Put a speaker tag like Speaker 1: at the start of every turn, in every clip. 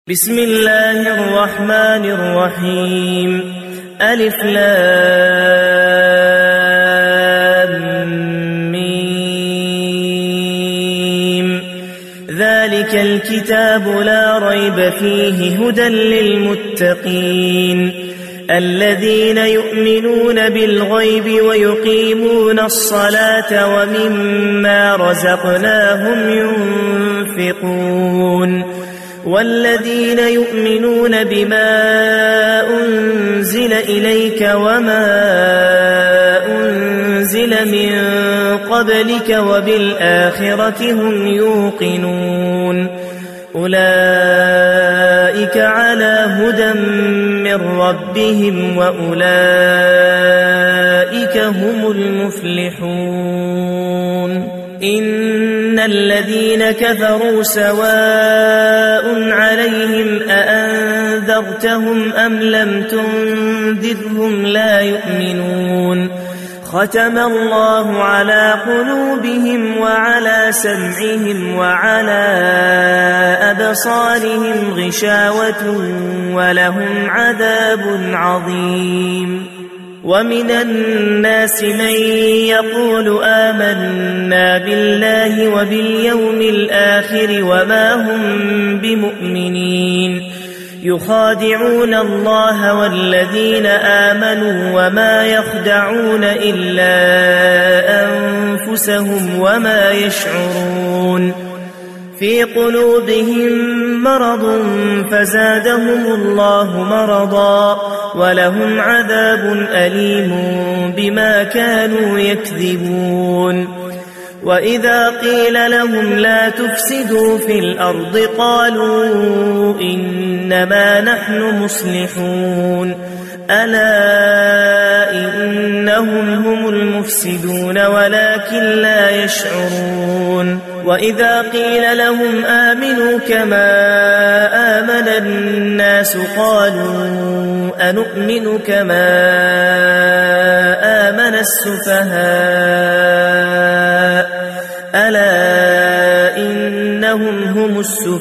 Speaker 1: بسم الله الرحمن الرحيم ألف لام ميم ذلك الكتاب لا ريب فيه هدى للمتقين الذين يؤمنون بالغيب ويقيمون الصلاة ومما رزقناهم ينفقون والذين يؤمنون بما أنزل إليك وما أنزل من قبلك وبالآخرة هم يوقنون أولئك على هدى من ربهم وأولئك هم المفلحون إن الذين كفروا سواء عليهم أأنذرتهم أم لم تنذرهم لا يؤمنون ختم الله على قلوبهم وعلى سمعهم وعلى أبصارهم غشاوة ولهم عذاب عظيم ومن الناس من يقول آمنا بالله وباليوم الآخر وما هم بمؤمنين يخادعون الله والذين آمنوا وما يخدعون إلا أنفسهم وما يشعرون في قلوبهم مرض فزادهم الله مرضا ولهم عذاب أليم بما كانوا يكذبون وإذا قيل لهم لا تفسدوا في الأرض قالوا إنما نحن مصلحون ألا إنهم هم المفسدون ولكن لا يشعرون وإذا قيل لهم آمنوا كما آمن الناس قالوا أنؤمن كما آمن السفهاء ألا إنهم هم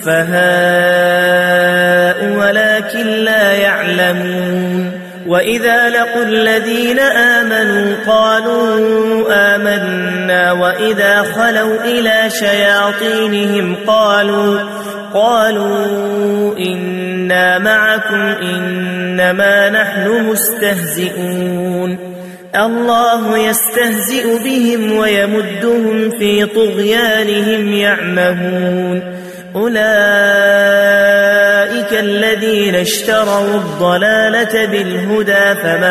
Speaker 1: السفهاء ولكن لا يعلمون وإذا لقوا الذين آمنوا قالوا آمنا وإذا خلوا إلى شياطينهم قالوا إنا معكم إنما نحن مستهزئون الله يستهزئ بهم ويمدهم في طغيانهم يعمهون أولئك الذين اشتروا الضلالة بالهدى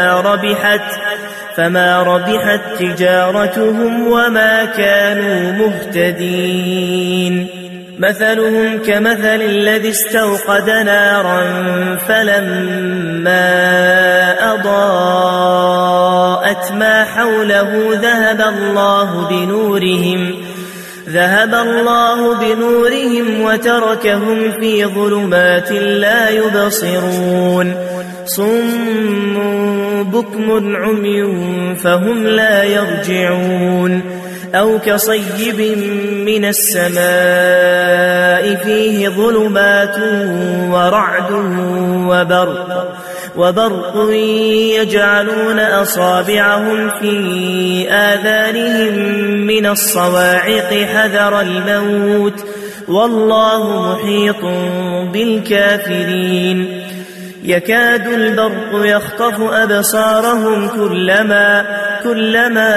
Speaker 1: فما ربحت تجارتهم وما كانوا مهتدين مثلهم كمثل الذي استوقد نارا فلما أضاءت ما حوله ذهب الله بنورهم وتركهم في ظلمات لا يبصرون صم بكم عمي فهم لا يرجعون أو كصيب من السماء فيه ظلمات ورعد وبرق يجعلون أصابعهم في آذانهم من الصواعق حذر الموت والله محيط بالكافرين يكاد البرق يخطف أبصارهم كلما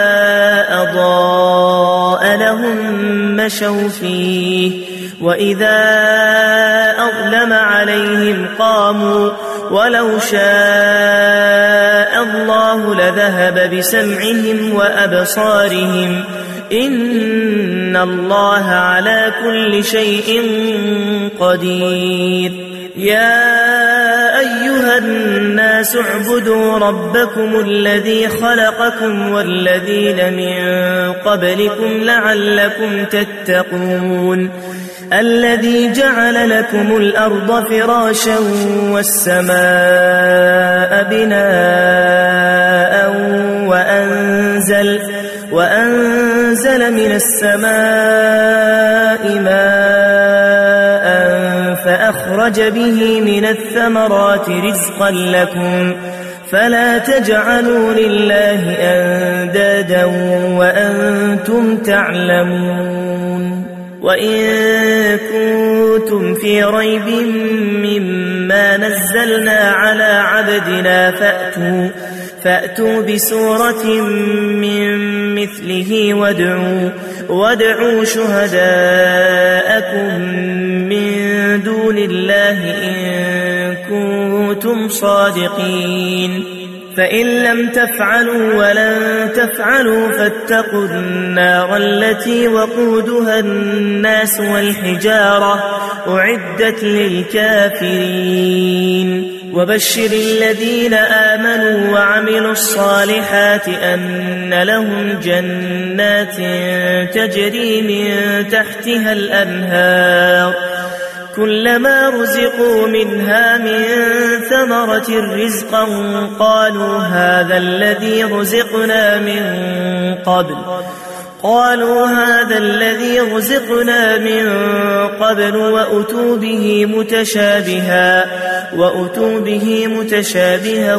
Speaker 1: أضاء لهم مشوا فيه وإذا أظلم عليهم قاموا ولو شاء الله لذهب بسمعهم وأبصارهم إن الله على كل شيء قدير يا أيها الناس اعبدوا ربكم الذي خلقكم والذين من قبلكم لعلكم تتقون الذي جعل لكم الأرض فراشا والسماء بناء وأنزل من السماء ماء فأخرج به من الثمرات رزقا لكم فلا تجعلوا لله أندادا وأنتم تعلمون وإن كنتم في ريب مما نزلنا على عبدنا فأتوا بسورة من مثله وادعوا شهداءكم من دون الله إن كنتم صادقين فإن لم تفعلوا ولن تفعلوا فاتقوا النار التي وقودها الناس والحجارة أعدت للكافرين وبشر الذين آمنوا وعملوا الصالحات أن لهم جنات تجري من تحتها الأنهار كلما رزقوا منها من ثمرة رزقا قالوا هذا الذي رزقنا من قبل وأتوا به متشابها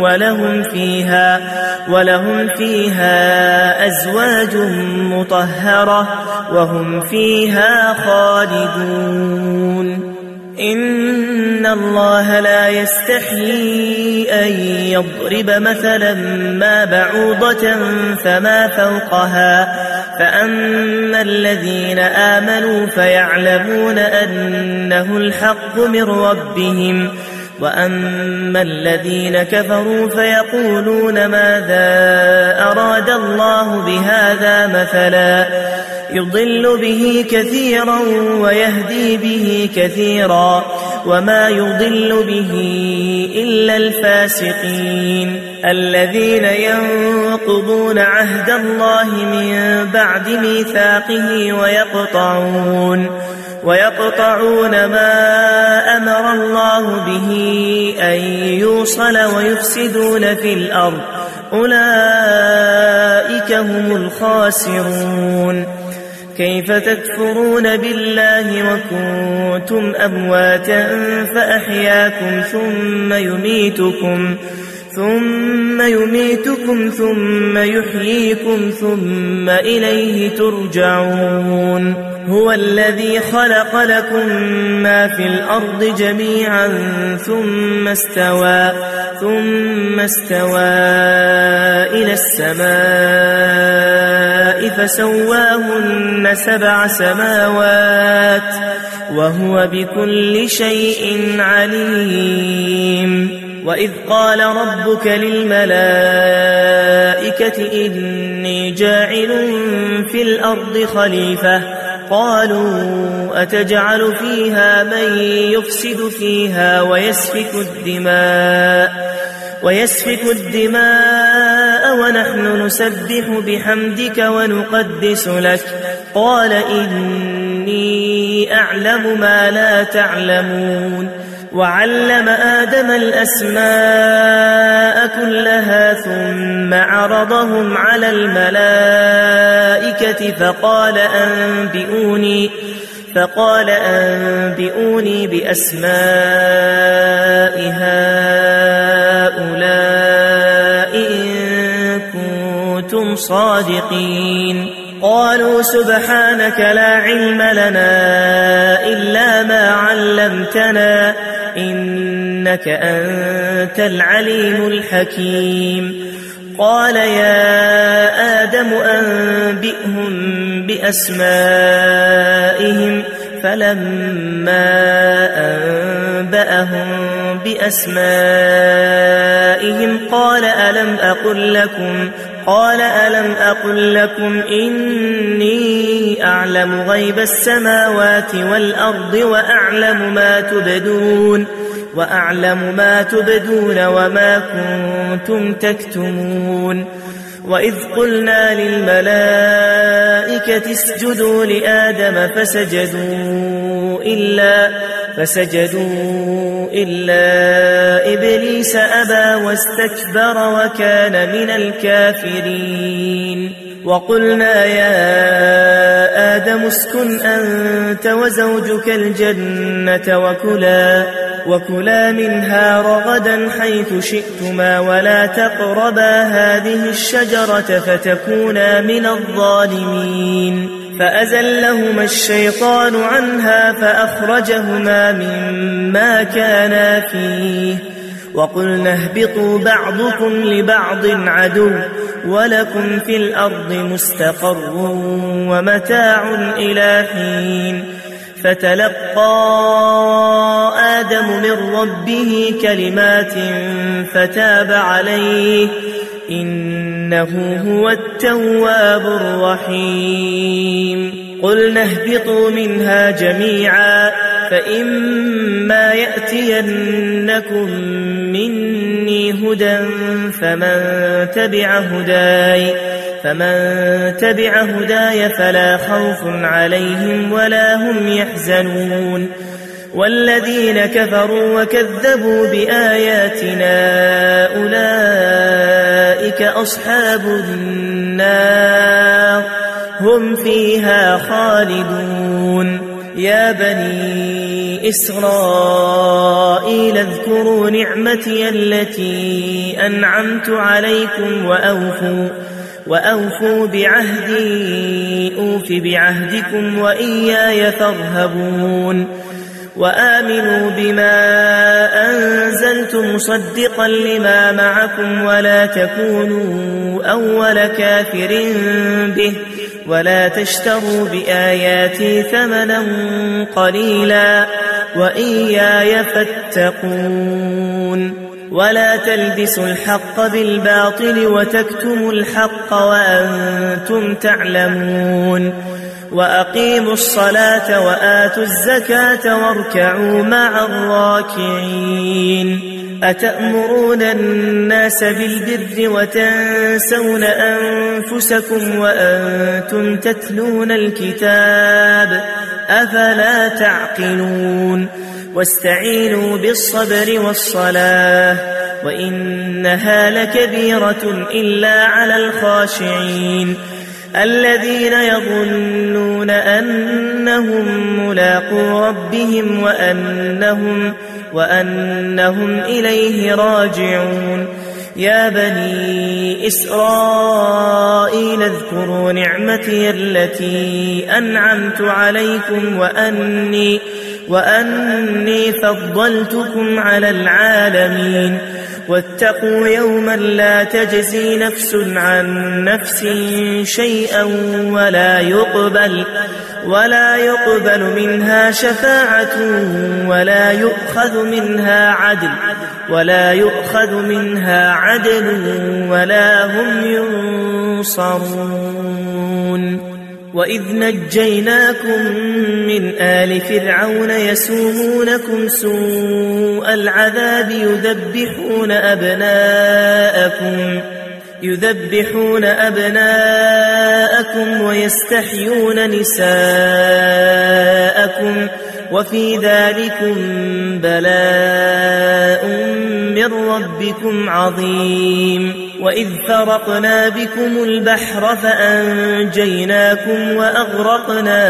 Speaker 1: ولهم فيها أزواج مطهرة وهم فيها خالدون إن الله لا يستحيي أن يضرب مثلا ما بعوضة فما فوقها فأما الذين آمنوا فيعلمون أنه الحق من ربهم وأما الذين كفروا فيقولون ماذا أراد الله بهذا مثلا يضل به كثيرا ويهدي به كثيرا وما يضل به إلا الفاسقين الذين ينقضون عهد الله من بعد ميثاقه ويقطعون ما أمر الله به أن يوصل ويفسدون في الأرض أولئك هم الخاسرون كيف تكفرون بالله وكنتم أمواتا فأحياكم ثم يميتكم ثم يحييكم ثم إليه ترجعون هو الذي خلق لكم ما في الأرض جميعا ثم استوى إلى السماء فسواهن 7 سماوات وهو بكل شيء عليم وإذ قال ربك للملائكة إني جاعل في الأرض خليفة قالوا أتجعل فيها من يفسد فيها ويسفك الدماء ونحن نسبح بحمدك ونقدس لك قال إني أعلم ما لا تعلمون وعلم آدم الأسماء كلها ثم عرضهم على الملائكة فقال أنبئوني بأسماء هؤلاء إن كنتم صادقين قالوا سبحانك لا علم لنا إلا ما علمتنا إنك أنت العليم الحكيم قال يا آدم أنبئهم بأسمائهم فلما أنبأهم بأسمائهم قال ألم أقل لكم إني أعلم غيب السماوات والأرض وأعلم ما تبدون وما كنتم تكتمون وإذ قلنا للملائكة اسجدوا لآدم فسجدوا إلا إبليس أبى واستكبر وكان من الكافرين وقلنا يا آدم اسكن أنت وزوجك الجنة وكلا منها رغدا حيث شئتما ولا تقربا هذه الشجرة فتكونا من الظالمين فأزلهما الشيطان عنها فأخرجهما مما كانا فيه وقلنا اهبطوا بعضكم لبعض عدو ولكم في الأرض مستقر ومتاع إلى حين فتلقى آدم من ربه كلمات فتاب عليه إنه هو التواب الرحيم قلنا اهبطوا منها جميعا فإما يأتينكم مني هدى فمن تبع هداي فلا خوف عليهم ولا هم يحزنون والذين كفروا وكذبوا بآياتنا أولئك أصحاب النار هم فيها خالدون يا بني إسرائيل اذكروا نعمتي التي أنعمت عليكم وأوفوا بعهدي أوف بعهدكم وإياي فارهبون وآمنوا بما أنزلت مصدقا لما معكم ولا تكونوا أول كافر به ولا تشتروا بآياتي ثمنا قليلا وإياي فاتقون ولا تلبسوا الحق بالباطل وتكتموا الحق وأنتم تعلمون وأقيموا الصلاة وآتوا الزكاة واركعوا مع الراكعين أتأمرون الناس بالبر وتنسون أنفسكم وأنتم تتلون الكتاب أفلا تعقلون واستعينوا بالصبر والصلاة وإنها لكبيرة إلا على الخاشعين الذين يظنون أنهم ملاقو ربهم وأنهم إليه راجعون يا بني إسرائيل اذكروا نعمتي التي أنعمت عليكم وأني فضلتكم على العالمين واتقوا يوما لا تجزي نفس عن نفس شيئا ولا يقبل منها شفاعة ولا يؤخذ منها عدل ولا هم ينصرون وإذ نجيناكم من آل فرعون يسومونكم سوء العذاب يذبحون أبناءكم ويستحيون نساءكم وفي ذلكم بلاء من ربكم عظيم وإذ فرقنا بكم البحر فأنجيناكم وأغرقنا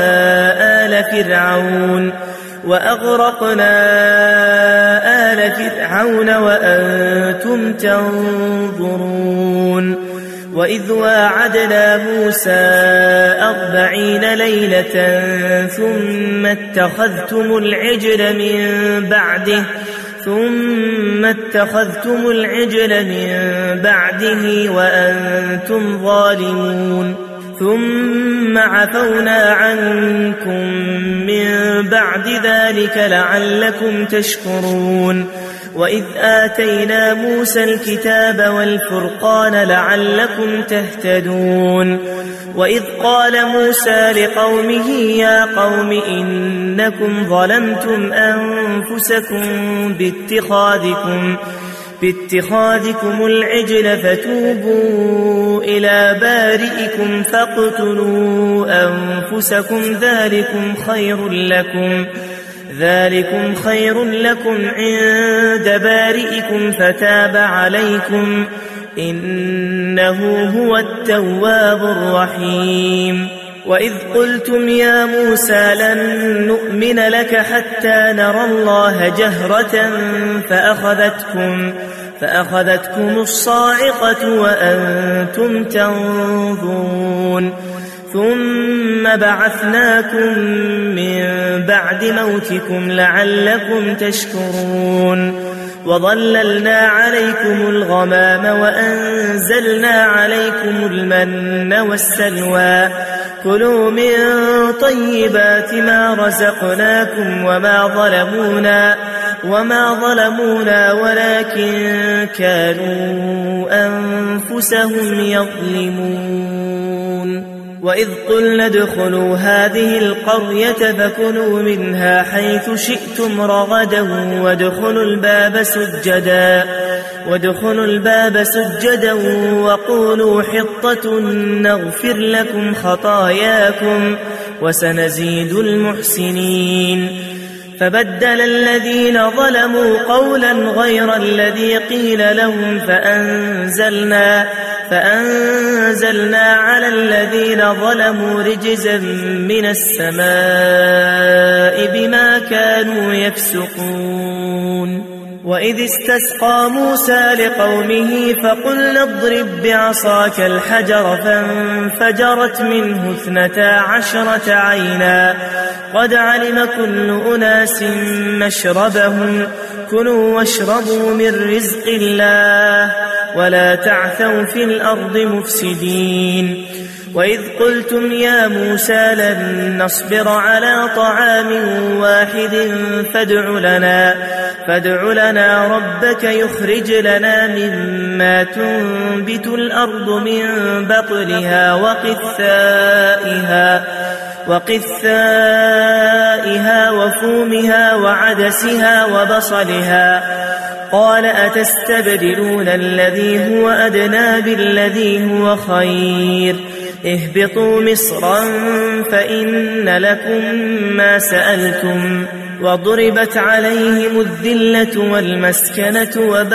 Speaker 1: آل فرعون وأنتم تنظرون وإذ واعدنا موسى 40 ليلة ثم اتخذتم العجل من بعده وأنتم ظالمون ثم عفونا عنكم من بعد ذلك لعلكم تشكرون وإذ آتينا موسى الكتاب والفرقان لعلكم تهتدون وإذ قال موسى لقومه يا قوم إنكم ظلمتم أنفسكم باتخاذكم العجل فتوبوا إلى بارئكم فاقتلوا أنفسكم ذلكم خير لكم عند بارئكم فتاب عليكم إنه هو التواب الرحيم. وإذ قلتم يا موسى لن نؤمن لك حتى نرى الله جهرة فأخذتكم الصاعقة وأنتم تنظرون ثم بعثناكم من بعد موتكم لعلكم تشكرون وظللنا عليكم الغمام وأنزلنا عليكم المن والسلوى كلوا من طيبات ما رزقناكم وما ظلمونا ولكن كانوا أنفسهم يظلمون. وإذ قلنا ادخلوا هذه القرية فكلوا منها حيث شئتم رغدا وادخلوا الباب سجدا وقولوا حطة نغفر لكم خطاياكم وسنزيد المحسنين. فبدل الذين ظلموا قولا غير الذي قيل لهم فأنزلنا على الذين ظلموا رجزا من السماء بما كانوا يفسقون. وإذ استسقى موسى لقومه فقلنا اضرب بعصاك الحجر فانفجرت منه 12 عينا قد علم كل أناس مشربهم كلوا واشربوا من رزق الله ولا تعثوا في الأرض مفسدين. وإذ قلتم يا موسى لن نصبر على طعام واحد فادع لنا ربك يخرج لنا مما تنبت الأرض من بقلها وقثائها وفومها وعدسها وبصلها قال أتستبدلون الذي هو أدنى بالذي هو خير اهبطوا مصرا فإن لكم ما سألتم وضربت عليهم الذلة والمسكنة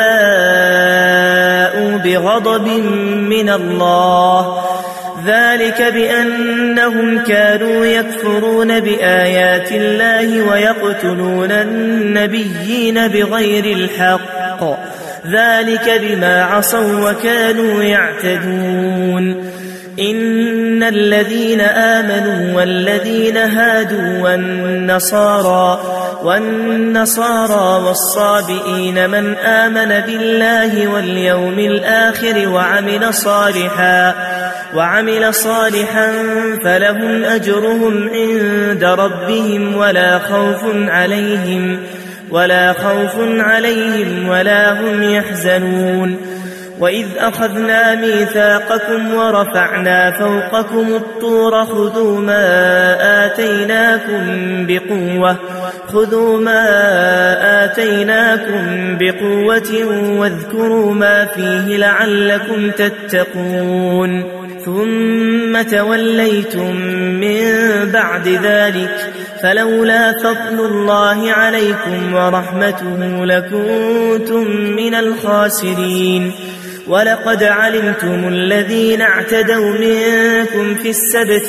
Speaker 1: وباءوا بغضب من الله ذلك بأنهم كانوا يكفرون بآيات الله ويقتلون النبيين بغير الحق ذلك بما عصوا وكانوا يعتدون. إن الذين آمنوا والذين هادوا والنصارى والصابئين من آمن بالله واليوم الآخر وعمل صالحا فلهم أجرهم عند ربهم ولا خوف عليهم ولا هم يحزنون. وإذ أخذنا ميثاقكم ورفعنا فوقكم الطور خذوا ما آتيناكم بقوة واذكروا ما فيه لعلكم تتقون ثم توليتم من بعد ذلك فلولا فضل الله عليكم ورحمته لكنتم من الخاسرين. ولقد علمتم الذين اعتدوا منكم في السبت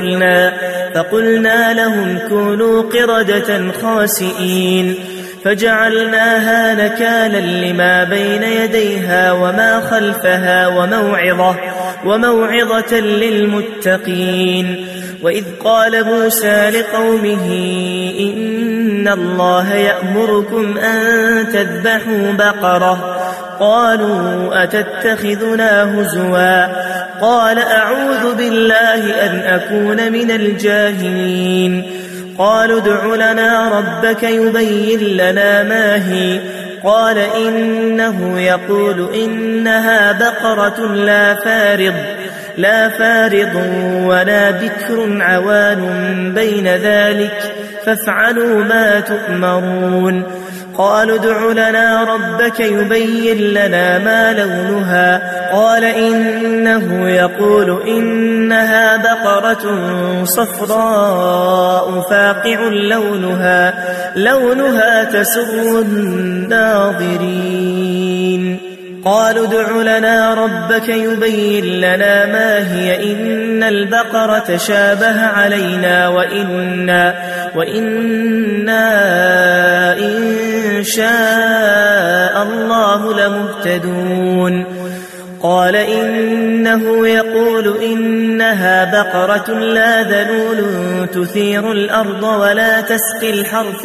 Speaker 1: فقلنا لهم كونوا قردة خاسئين فجعلناها نكالا لما بين يديها وما خلفها وموعظة للمتقين. وإذ قال موسى لقومه إن الله يأمركم أن تذبحوا بقرة قالوا أتتخذنا هزوا قال أعوذ بالله أن أكون من الجاهلين. قالوا ادع لنا ربك يبين لنا ما هي قال إنه يقول إنها بقرة لا فارض ولا بكر عوان بين ذلك فافعلوا ما تؤمرون. قالوا ادع لنا ربك يبين لنا ما لونها قال إنه يقول إنها بقرة صفراء فاقع لونها تسر الناظرين. قالوا ادع لنا ربك يبين لنا ما هي إن البقرة تشابه علينا وإنا إن شاء الله لمهتدون قال إنه يقول إنها بقرة لا ذلول تثير الأرض ولا تسقي الحرث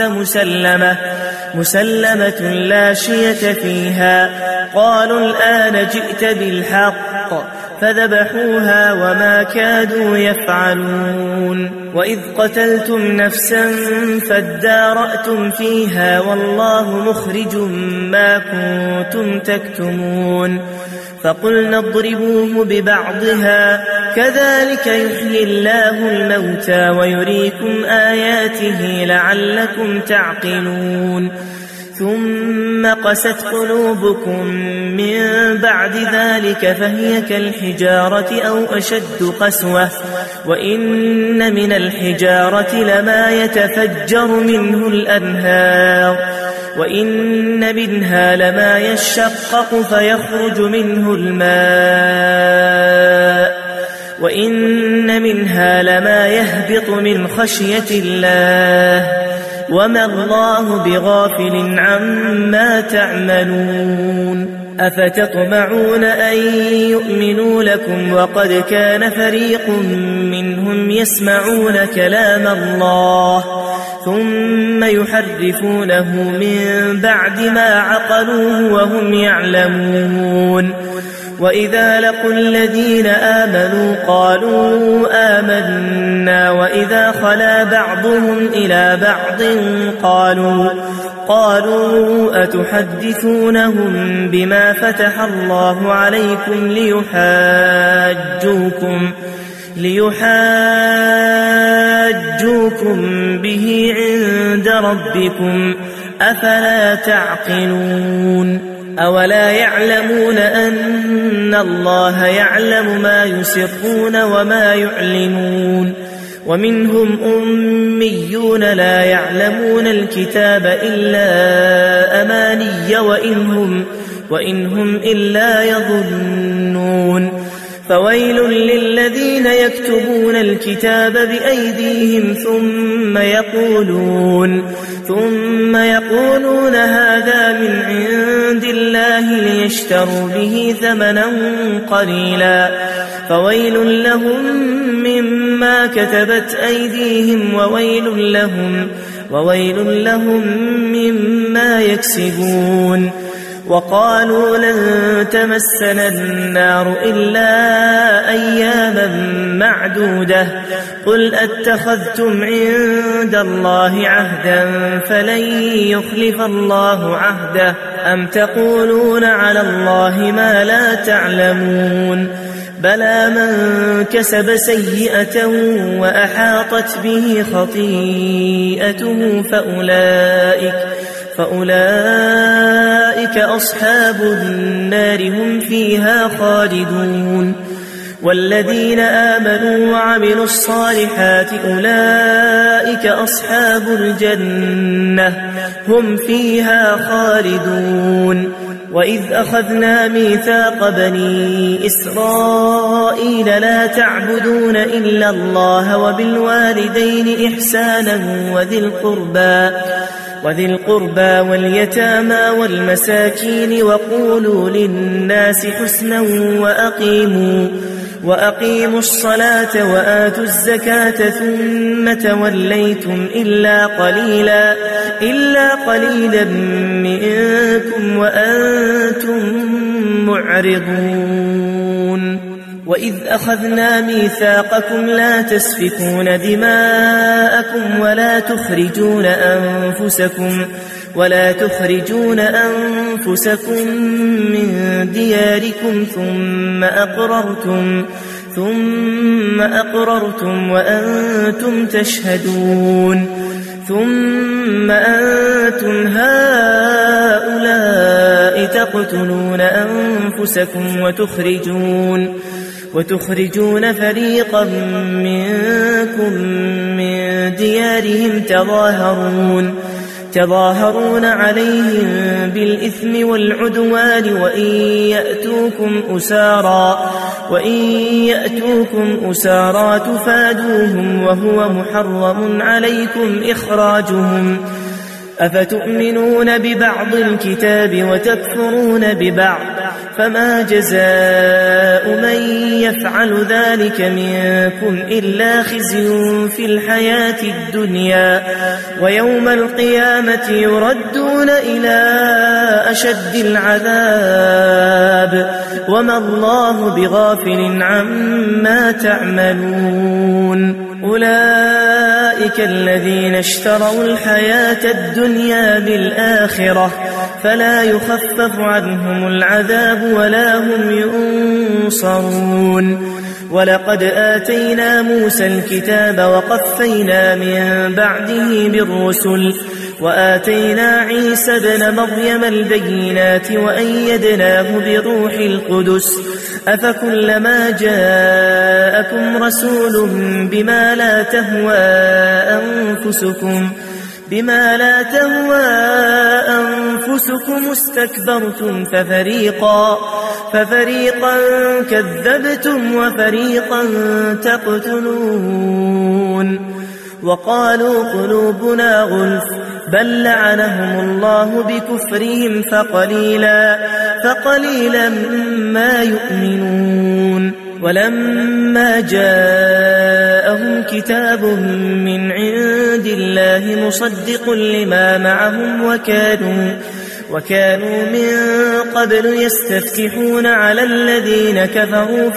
Speaker 1: مسلمة لا شية فيها قالوا الآن جئت بالحق فذبحوها وما كادوا يفعلون وإذ قتلتم نفسا فادارأتم فيها والله مخرج ما كنتم تكتمون فقلنا اضربوه ببعضها كذلك يحيي الله الموتى ويريكم آياته لعلكم تعقلون ثم قست قلوبكم من بعد ذلك فهي كالحجارة أو أشد قسوة وإن من الحجارة لما يتفجر منه الأنهار وإن منها لما يشقق فيخرج منه الماء وإن منها لما يهبط من خشية الله وما الله بغافل عما تعملون أفتطمعون أن يؤمنوا لكم وقد كان فريق منهم يسمعون كلام الله ثم يحرفونه من بعد ما عقلوه وهم يعلمون وإذا لقوا الذين آمنوا قالوا آمنا وإذا خلا بعضهم إلى بعض قالوا أتحدثونهم بما فتح الله عليكم ليحاجوكم به عند ربكم أفلا تعقلون أولا يعلمون أن الله يعلم ما يسرون وما يعلنون ومنهم أميون لا يعلمون الكتاب إلا أماني وإن هم إلا يظنون فويل للذين يكتبون الكتاب بأيديهم ثم يقولون هذا من عند الله ليشتروا به ثمنا قليلا فويل لهم مما كتبت أيديهم وويل لهم مما يكسبون وقالوا لن تمسنا النار إلا أياما معدودة قل أتخذتم عند الله عهدا فلن يخلف الله عهده أم تقولون على الله ما لا تعلمون بلى من كسب سيئة وأحاطت به خطيئته فأولئك أصحاب النار هم فيها خالدون والذين آمنوا وعملوا الصالحات أولئك أصحاب الجنة هم فيها خالدون وإذ أخذنا ميثاق بني إسرائيل لا تعبدون إلا الله وبالوالدين إحسانا وذي القربى واليتامى والمساكين وقولوا للناس حسنا وأقيموا الصلاة وآتوا الزكاة ثم توليتم إلا قليلا منكم وأنتم معرضون وإذ أخذنا ميثاقكم لا تسفكون دماءكم ولا تخرجون أنفسكم من دياركم ثم أقررتم وأنتم تشهدون ثم أنتم هؤلاء تقتلون أنفسكم وتخرجون فريقا منكم من ديارهم تظاهرون عليهم بالإثم والعدوان وإن يأتوكم أسارى تفادوهم وهو محرم عليكم إخراجهم أفتؤمنون ببعض الكتاب وتكفرون ببعض فما جزاء من يفعل ذلك منكم إلا خزي في الحياة الدنيا ويوم القيامة يردون إلى أشد العذاب وما الله بغافل عما تعملون أولئك الذين اشتروا الحياة الدنيا بالآخرة فلا يخفف عنهم العذاب ولا هم ينصرون ولقد آتينا موسى الكتاب وقفينا من بعده بالرسل وآتينا عيسى ابن مريم البينات وأيدناه بروح القدس أفكلما جاءكم رسول بما لا تهوى أنفسكم استكبرتم ففريقا كذبتم وفريقا تقتلون وقالوا قلوبنا غلف بل لعنهم الله بكفرهم فقليلا ما يؤمنون ولما جاءهم كتاب من عند الله مصدق لما معهم وكانوا من قبل يستفتحون على الذين كفروا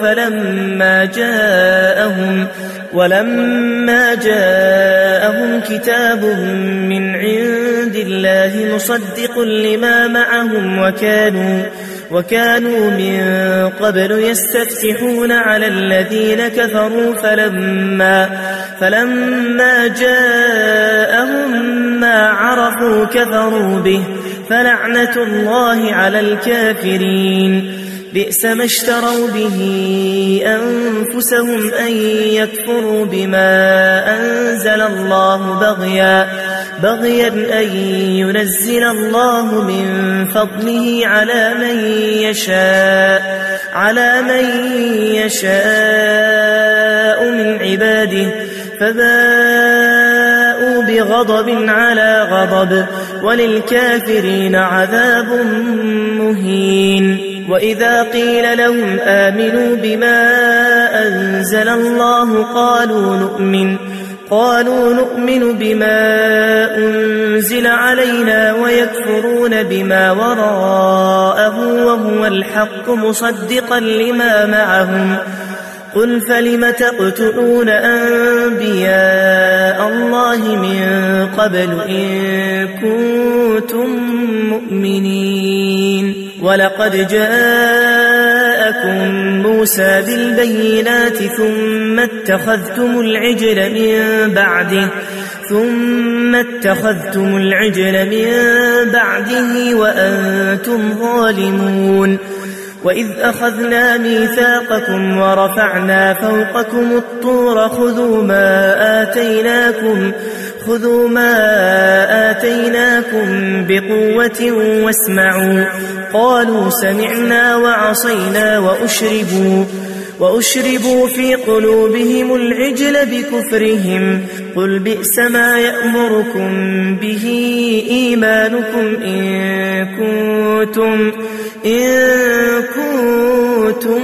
Speaker 1: ولما جاءهم كتاب من عند الله مصدق لما معهم وكانوا من قبل يستفتحون على الذين كفروا فلما جاءهم ما عرفوا كفروا به فلعنة الله على الكافرين بئس ما اشتروا به أنفسهم أن يكفروا بما أنزل الله بغيا أن ينزل الله من فضله على من يشاء من عباده فباءوا بغضب على غضب وللكافرين عذاب مهين وإذا قيل لهم آمنوا بما أنزل الله قالوا نؤمن بما أنزل علينا ويكفرون بما وراءه وهو الحق مصدقا لما معهم قل فلم تقتلون أنبياء الله من قبل إن كنتم مؤمنين ولقد جاءكم موسى بالبينات ثم اتخذتم العجل من بعده وأنتم ظالمون وإذ أخذنا ميثاقكم ورفعنا فوقكم الطور خذوا ما آتيناكم بقوة واسمعوا قالوا سمعنا وعصينا وأشربوا في قلوبهم العجل بكفرهم قل بئس ما يأمركم به إيمانكم إن كنتم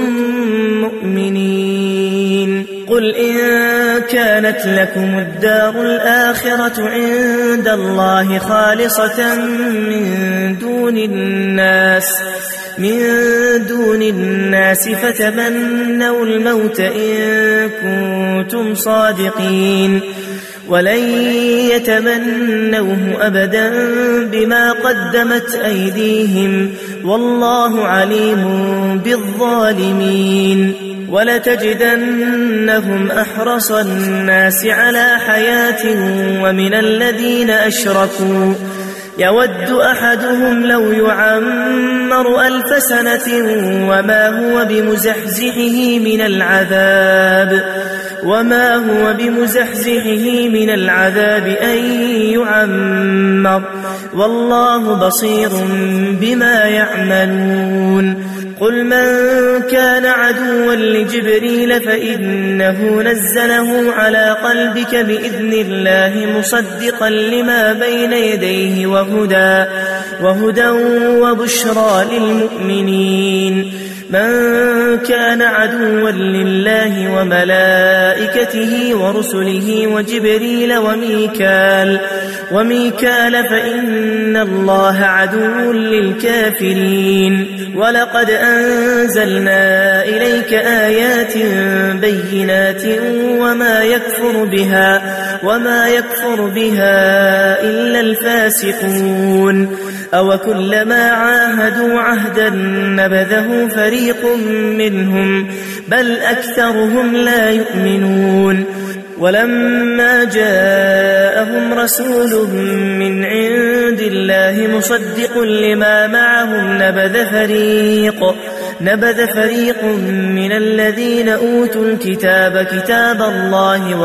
Speaker 1: مؤمنين قل إن كانت لكم الدار الآخرة عند الله خالصة من دون الناس فتمنوا الموت إن كنتم صادقين ولن يتمنوه أبدا بما قدمت أيديهم والله عليم بالظالمين ولتجدنهم أحرص الناس على حياة ومن الذين أشركوا يود أحدهم لو يعمر 1000 سنة وما هو بمزحزحه من العذاب وما هو بمزحزحه من العذاب أن يعمر والله بصير بما يعملون قل من كان عدوا لجبريل فإنه نزله على قلبك بإذن الله مصدقا لما بين يديه وهدى وبشرى للمؤمنين من كان عدوا لله وملائكته ورسله وجبريل وميكال فإن الله عدو للكافرين ولقد أنزلنا إليك آيات بينات وما يكفر بها إلا الفاسقون أو كلما عاهدوا عهدا نبذه فريق منهم بل أكثرهم لا يؤمنون ولما جاءهم رسول من عند الله مصدق لما معهم نبذ فريق من الذين أوتوا الكتاب كتاب الله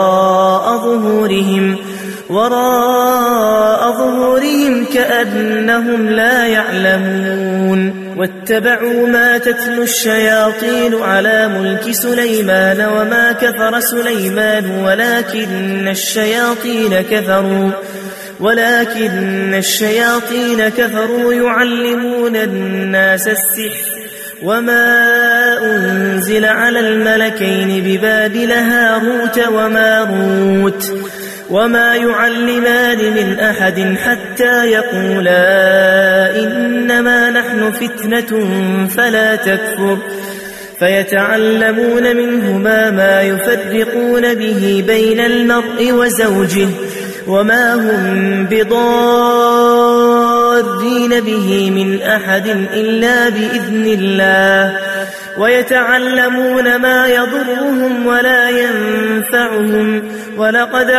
Speaker 1: وراء ظهورهم كأنهم لا يعلمون واتبعوا ما تتلو الشياطين على ملك سليمان وما كفر سليمان ولكن الشياطين كفروا يعلمون الناس السحر وما أنزل على الملكين ببابل هاروت وماروت وما يعلمان من أحد حتى يقولا إنما نحن فتنة فلا تكفر فيتعلمون منهما ما يفرقون به بين المرء وزوجه وما هم بضارين به من أحد إلا بإذن الله ويتعلمون ما يضرهم ولا ينفعهم ولقد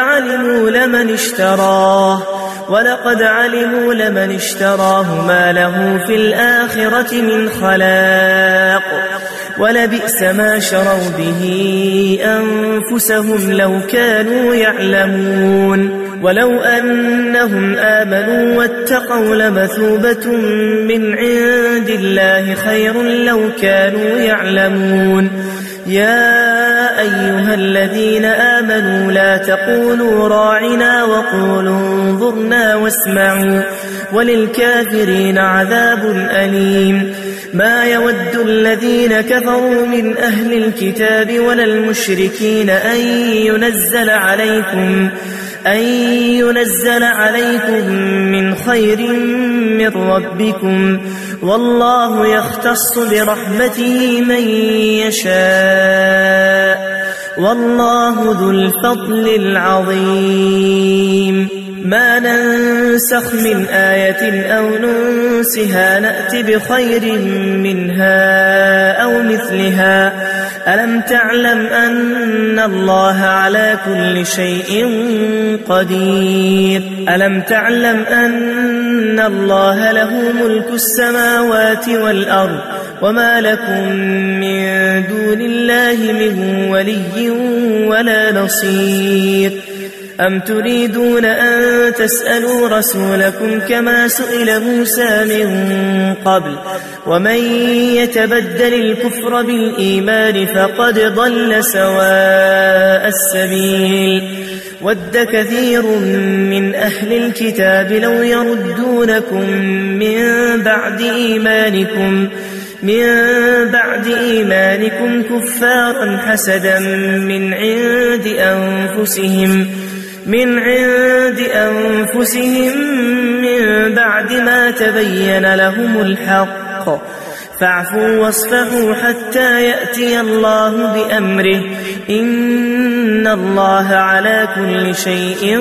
Speaker 1: علموا لمن اشتراه ما له في الآخرة من خلاق ولبئس ما شروا به أنفسهم لو كانوا يعلمون ولو أنهم آمنوا واتقوا لمثوبة من عند الله خير لو كانوا يعلمون يا أيها الذين آمنوا لا تقولوا راعنا وقولوا انظرنا واسمعوا وللكافرين عذاب أليم ما يود الذين كفروا من أهل الكتاب ولا المشركين أن ينزل عليكم من خير من ربكم والله يختص برحمته من يشاء والله ذو الفضل العظيم ما ننسخ من آية أو ننسها نأت بخير منها أو مثلها ألم تعلم أن الله على كل شيء قدير ألم تعلم أن الله له ملك السماوات والأرض وما لكم من دون الله من ولي ولا نصير أم تريدون أن تسألوا رسولكم كما سئل موسى من قبل ومن يتبدل الكفر بالإيمان فقد ضل سواء السبيل ود كثير من أهل الكتاب لو يردونكم من بعد إيمانكم كفارا حسدا من عند أنفسهم من بعد ما تبين لهم الحق فاعفوا واصفحوا حتى يأتي الله بأمره إن الله على كل شيء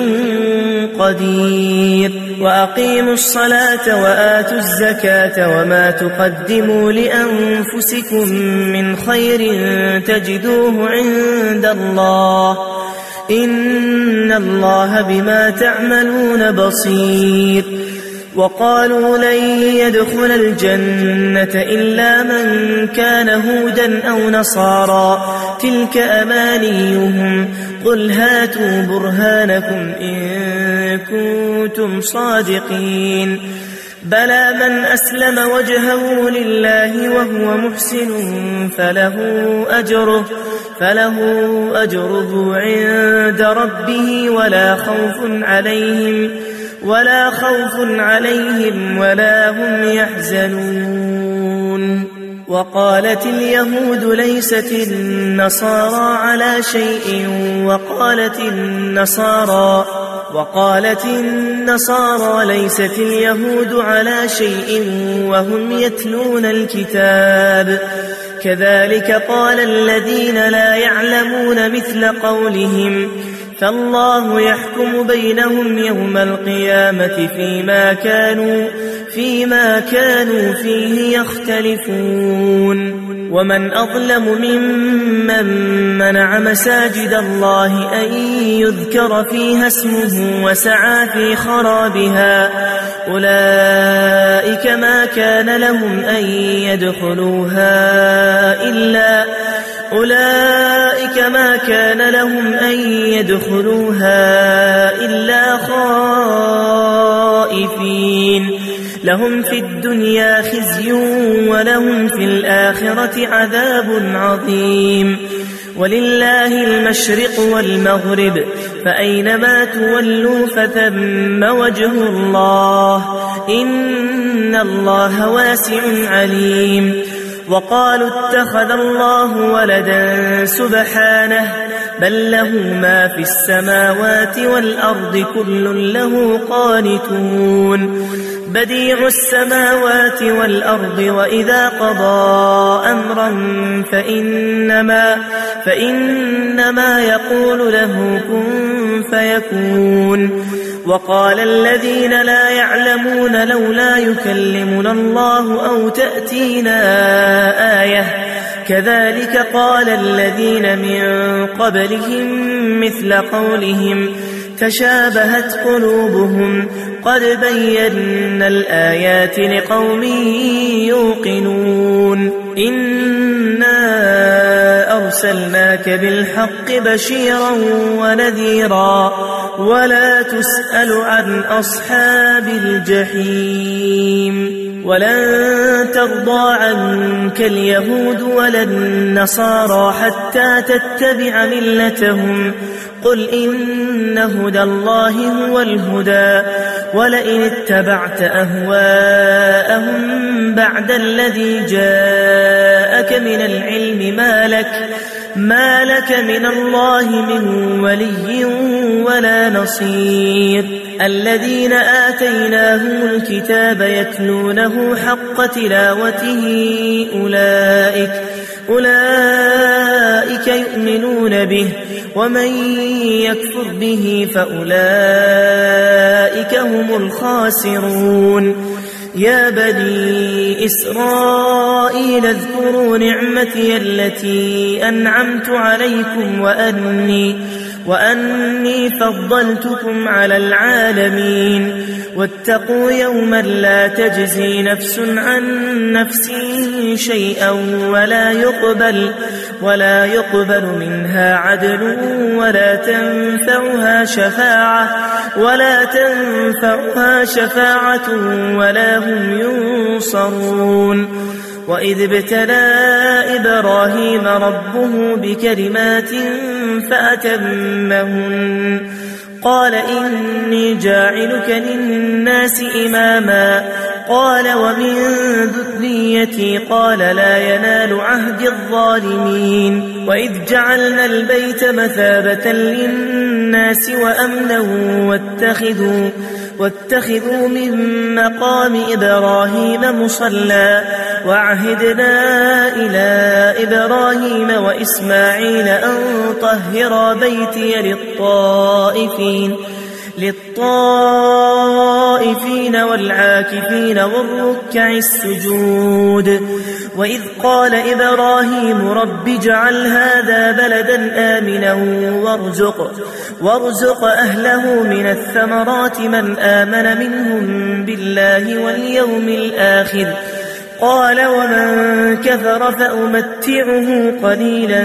Speaker 1: قدير وأقيموا الصلاة وآتوا الزكاة وما تقدموا لأنفسكم من خير تجدوه عند الله إن الله بما تعملون بصير وقالوا لن يدخل الجنة إلا من كان هودا أو نصارى تلك أمانيهم قل هاتوا برهانكم إن كنتم صادقين بلى من أسلم وجهه لله وهو محسن فله أجره عند ربه ولا خوف عليهم ولا هم يحزنون وقالت اليهود ليست النصارى على شيء وقالت النصارى ليست اليهود على شيء وهم يتلون الكتاب كذلك قال الذين لا يعلمون مثل قولهم فالله يحكم بينهم يوم القيامة فيما كانوا فيه يختلفون ومن أظلم ممن منع مساجد الله أن يذكر فيها اسمه وسعى في خرابها أولئك ما كان لهم أن يدخلوها إلا خائفين لهم في الدنيا خزي ولهم في الآخرة عذاب عظيم ولله المشرق والمغرب فأينما تولوا فثم وجه الله إن الله واسع عليم وقالوا اتخذ الله ولدا سبحانه بل له ما في السماوات والأرض كل له قانتون بديع السماوات والأرض وإذا قضى أمرا فإنما يقول له كن فيكون وقال الذين لا يعلمون لولا يكلمنا الله أو تأتينا آية كذلك قال الذين من قبلهم مثل قولهم تشابهت قلوبهم قد بينا الآيات لقوم يوقنون إنا أرسلناك بالحق بشيرا ونذيرا ولا تسأل عن أصحاب الجحيم ولن ترضى عنك اليهود ولا النصارى حتى تتبع ملتهم قل إن هدى الله هو الهدى ولئن اتبعت أهواءهم بعد الذي جاءك من العلم ما لك من الله من ولي ولا نصير الذين آتيناهم الكتاب يتلونه حق تلاوته أولئك يؤمنون به ومن يكفر به فأولئك هم الخاسرون يا بني إسرائيل اذكروا نعمتي التي أنعمت عليكم وأني فضلتكم على العالمين واتقوا يوما لا تجزي نفس عن نفس شيئا ولا يقبل منها عدل ولا تنفعها شفاعة ولا هم ينصرون وإذ ابتلى إبراهيم ربه بكلمات فأتمهن قال إني جاعلك للناس إماما قال ومن ذريتي قال لا ينال عهد الظالمين وإذ جعلنا البيت مثابة للناس وأمنا واتخذوا من مقام إبراهيم مصلى وعهدنا إلى إبراهيم وإسماعيل أن طهر بيتي للطائفين والعاكفين والركع السجود. وإذ قال إبراهيم رب اجعل هذا بلدا آمنا وارزق أهله من الثمرات من آمن منهم بالله واليوم الآخر. قال ومن كفر فأمتعه قليلا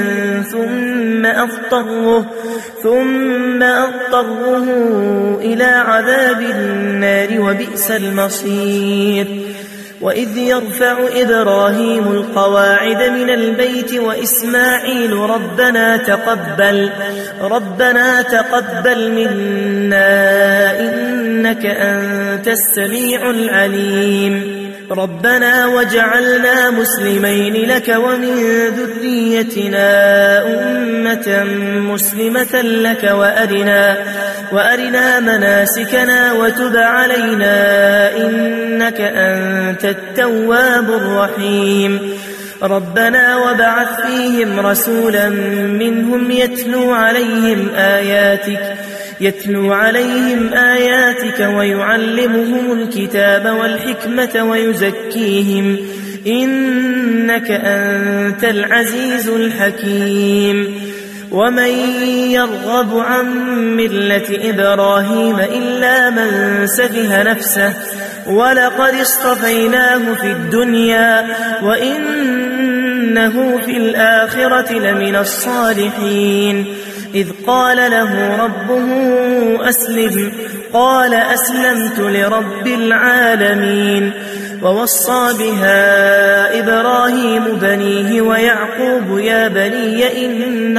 Speaker 1: ثم أضطره إلى عذاب النار وبئس المصير. وإذ يرفع إبراهيم القواعد من البيت وإسماعيل ربنا تقبل منا إنك أنت السميع العليم. ربنا واجعلنا مسلمين لك ومن ذريتنا أمة مسلمة لك وأرنا مناسكنا وتب علينا إنك أنت التواب الرحيم. ربنا وابعث فيهم رسولا منهم يتلو عليهم آياتك ويعلمهم الكتاب والحكمة ويزكيهم إنك أنت العزيز الحكيم. ومن يرغب عن ملة إبراهيم إلا من سفه نفسه ولقد اصطفيناه في الدنيا وإنه في الآخرة لمن الصالحين. إذ قال له ربه أسلم قال أسلمت لرب العالمين. ووصى بها إبراهيم بنيه ويعقوب يا بني إن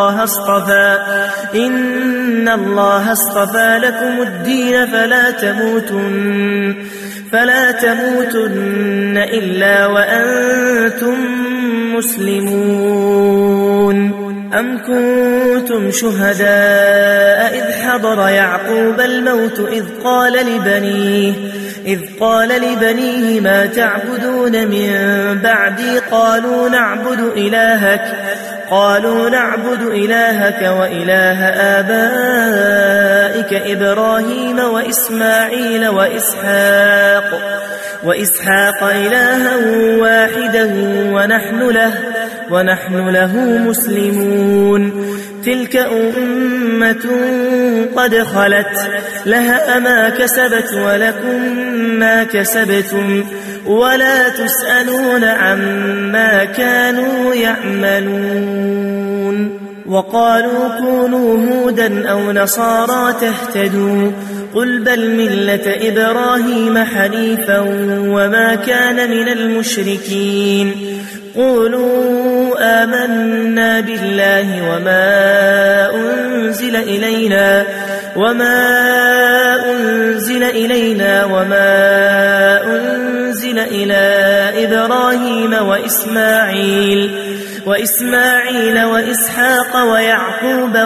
Speaker 1: الله اصطفى لكم الدين فلا تموتن إلا وأنتم مسلمون. أم كنتم شهداء إذ حضر يعقوب الموت إذ قال لبنيه ما تعبدون من بعدي قالوا نعبد إلهك وإله آبائك إبراهيم وإسماعيل وإسحاق إلها واحدا ونحن له مسلمون. تلك أمة قد خلت لها ما كسبت ولكم ما كسبتم ولا تسألون عما كانوا يعملون. وقالوا كونوا هودا أو نصارى تهتدوا قل بل ملة إبراهيم حنيفا وما كان من المشركين. قولوا آمنا بالله وما أنزل إلينا وما أنزل إلى إبراهيم وإسماعيل وإسحاق ويعقوب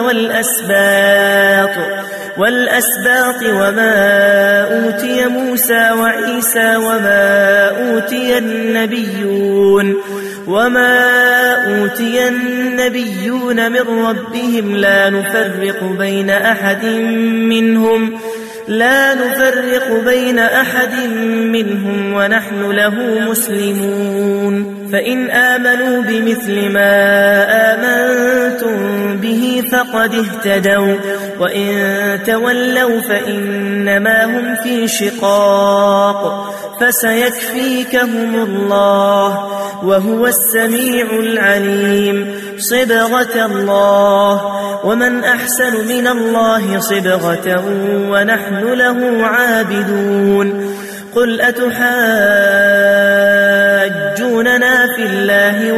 Speaker 1: والأسباط وما أوتي موسى وعيسى وما أوتي النبيون من ربهم لا نفرق بين أحد منهم ونحن له مسلمون. فإن آمنوا بمثل ما آمنتم به فقد اهتدوا وإن تولوا فإنما هم في شقاق فسيكفيكهم الله وهو السميع العليم. صبغة الله ومن أحسن من الله صبغة ونحن له عابدون. قل أتحاجوننا في الله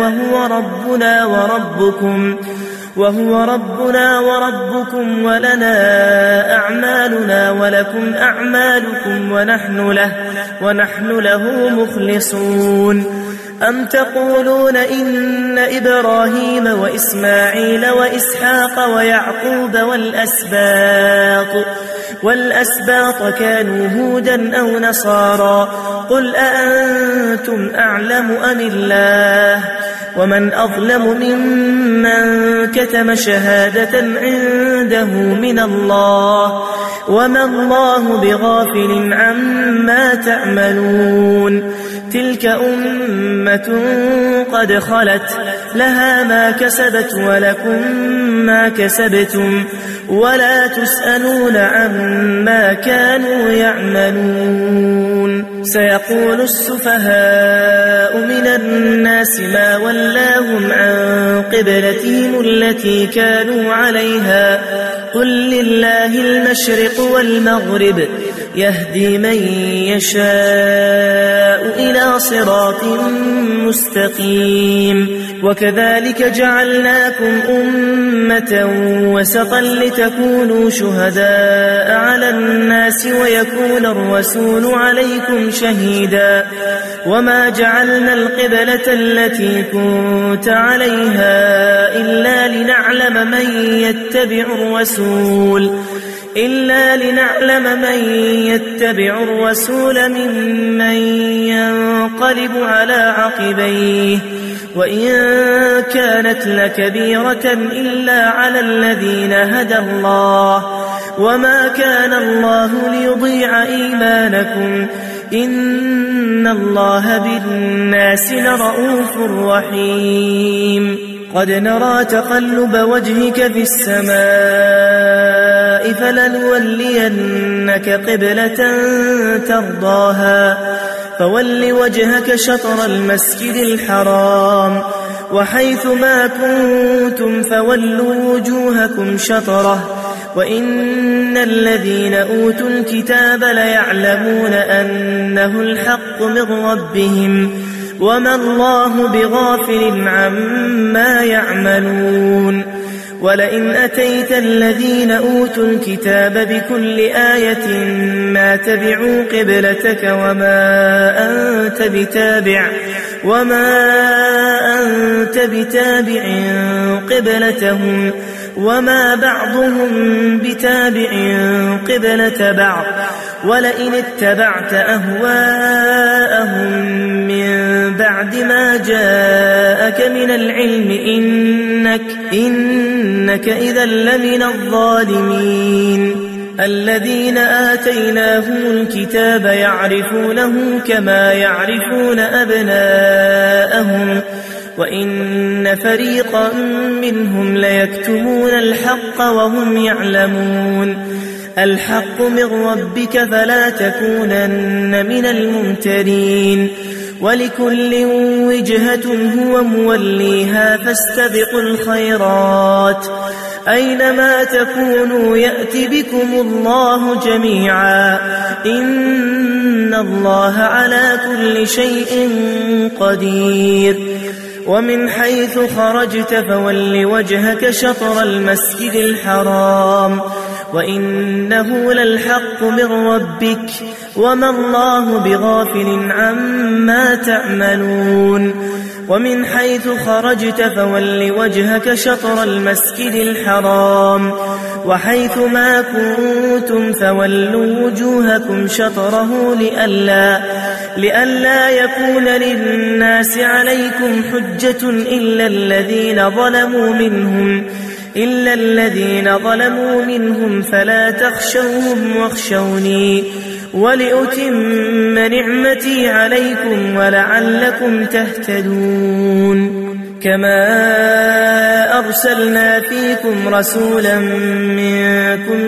Speaker 1: وهو ربنا وربكم ولنا أعمالنا ولكم أعمالكم ونحن له مخلصون. أم تقولون إن إبراهيم وإسماعيل وإسحاق ويعقوب والأسباط كانوا هودا أو نصارى قل أأنتم أأنتم أعلم أم الله ومن أظلم ممن كتم شهادة عنده من الله وما الله بغافل عما تعملون تلك أمة قد خلت لها ما كسبت ولكم ما كسبتم ولا تسألون عما كانوا يعملون سيقول السفهاء من الناس ما ولاهم عن قبلتهم التي كانوا عليها قل لله المشرق والمغرب يهدي من يشاء إلى صراط مستقيم وكذلك جعلناكم أمة وسطا لتكونوا شهداء على الناس ويكون الرسول عليكم شهيدا وما جعلنا القبلة التي كنت عليها إلا لنعلم من يتبع الرسول ممن ينقلب على عقبيه وإن كانت لكبيرة إلا على الذين هدى الله وما كان الله ليضيع إيمانكم إن الله بالناس لرؤوف رحيم قد نرى تقلب وجهك في السماء فلنولينك قبلة ترضاها فول وجهك شطر المسجد الحرام وحيث ما كنتم فولوا وجوهكم شطره وإن الذين أوتوا الكتاب ليعلمون أنه الحق من ربهم وما الله بغافل عما يعملون ولئن أتيت الذين أوتوا الكتاب بكل آية ما تبعوا قبلتك وما أنت بتابع قبلتهم وما بعضهم بتابع قبلة بعض ولئن اتبعت أهواءهم من بعد ما جاءك من العلم إنك إذا لمن الظالمين الذين آتيناهم الكتاب يعرفونه كما يعرفون أبناءهم وإن فريقا منهم ليكتمون الحق وهم يعلمون الحق من ربك فلا تكونن من الممترين ولكل وجهة هو موليها فاستبقوا الخيرات أينما تكونوا يأتي بكم الله جميعا إن الله على كل شيء قدير ومن حيث خرجت فول وجهك شطر المسجد الحرام وإنه للحق من ربك وما الله بغافل عما تعملون ومن حيث خرجت فول وجهك شطر المسجد الحرام وحيث ما كنتم فولوا وجوهكم شطره لئلا يكون للناس عليكم حجة إلا الذين ظلموا منهم فلا تخشوهم واخشوني ولأتم نعمتي عليكم ولعلكم تهتدون كما أرسلنا فيكم رسولا منكم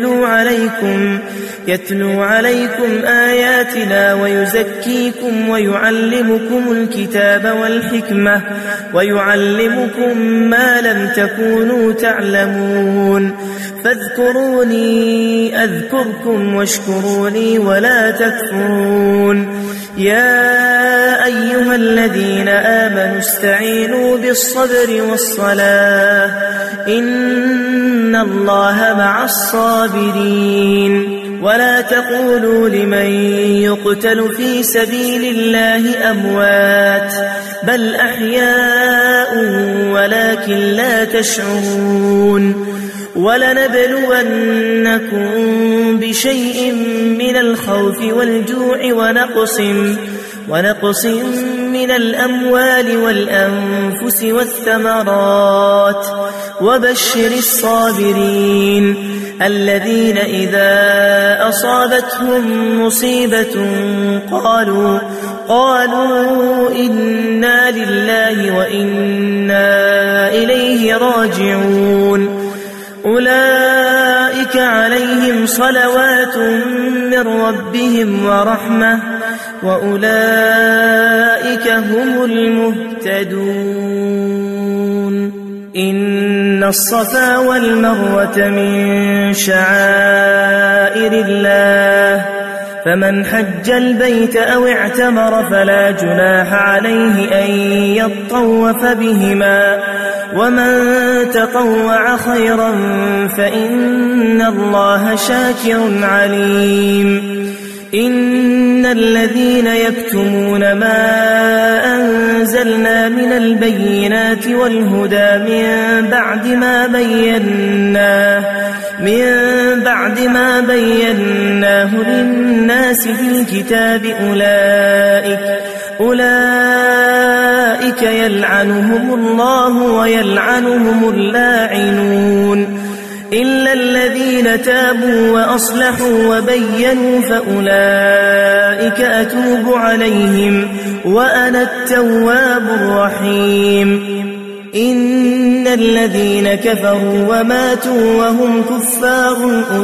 Speaker 1: يتلو عليكم آياتنا ويزكيكم ويعلمكم الكتاب والحكمة ويعلمكم ما لم تكونوا تعلمون فاذكروني أذكركم واشكروا لي ولا تكفرون يا أيها الذين آمنوا استعينوا بالصبر والصلاة إن الله مع الصابرين ولا تقولوا لمن يقتل في سبيل الله أموات بل أحياء ولكن لا تشعرون ولنبلونكم بشيء من الخوف والجوع ونقص من الأموال والأنفس والثمرات وبشر الصابرين الذين إذا أصابتهم مصيبة قالوا إنا لله وإنا إليه راجعون أولئك عليهم صلوات من ربهم ورحمة وأولئك هم المهتدون إن الصفا والمروة من شعائر الله فمن حج البيت أو اعتمر فلا جناح عليه أن يطوف بهما ومن تطوع خيرا فإن الله شاكر عليم إن الذين يكتمون ما أنزلنا من البينات والهدى من بعد ما بيناه للناس في الكتاب أولئك يلعنهم الله ويلعنهم اللاعنون إلا الذين تابوا وأصلحوا وبينوا فأولئك أتوب عليهم وأنا التواب الرحيم إن الذين كفروا وماتوا وهم كفار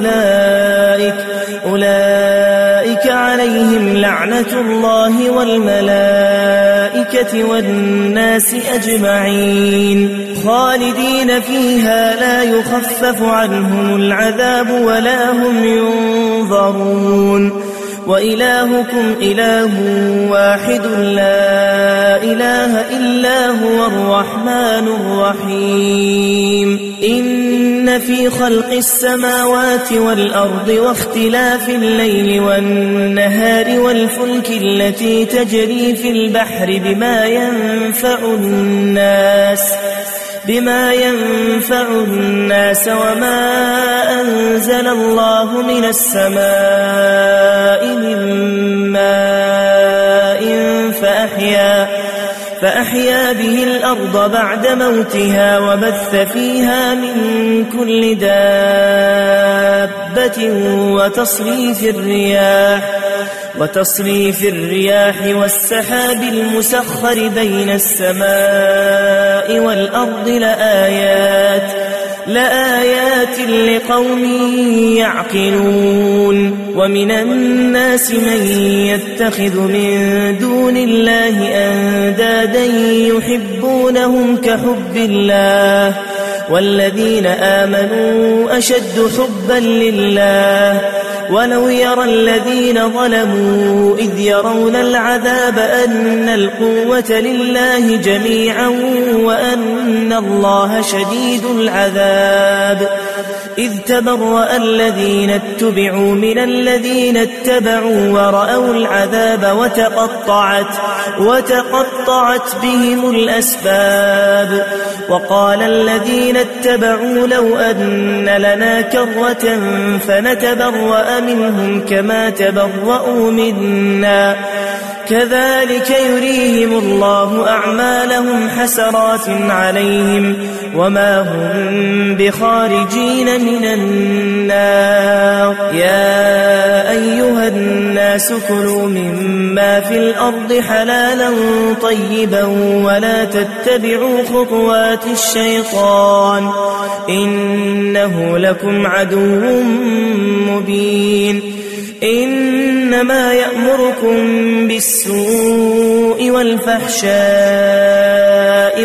Speaker 1: أولئك عليهم لعنة الله والملائكة والناس أجمعين خالدين فيها لا يخفف عنهم العذاب ولا هم ينظرون وإلهكم إله واحد لا إله إلا هو الرحمن الرحيم إن في خلق السماوات والأرض واختلاف الليل والنهار والفلك التي تجري في البحر بما ينفع الناس وما أنزل الله من السماء من ماء فأحيا به الأرض بعد موتها وبث فيها من كل دابة وتصريف الرياح والسحاب المسخر بين السماء والأرض لآيات لقوم يعقلون ومن الناس من يتخذ من دون الله أندادا يحبونهم كحب الله والذين آمنوا أشد حبا لله ولو يرى الذين ظلموا إذ يرون العذاب أن القوة لله جميعا وأن الله شديد العذاب إذ تبرأ الذين اتبعوا من الذين اتبعوا ورأوا العذاب وتقطعت بهم الأسباب وقال الذين اتبعوا لو أن لنا كرة فنتبرأ منهم كما تبرأوا منا كذلك يريهم الله أعمالهم حسرات عليهم وما هم بخارجين من النار يا أيها الناس كلوا مما في الأرض حلالا طيبا ولا تتبعوا خطوات الشيطان إنه لكم عدو مبين إنما يأمركم بالسوء والفحشاء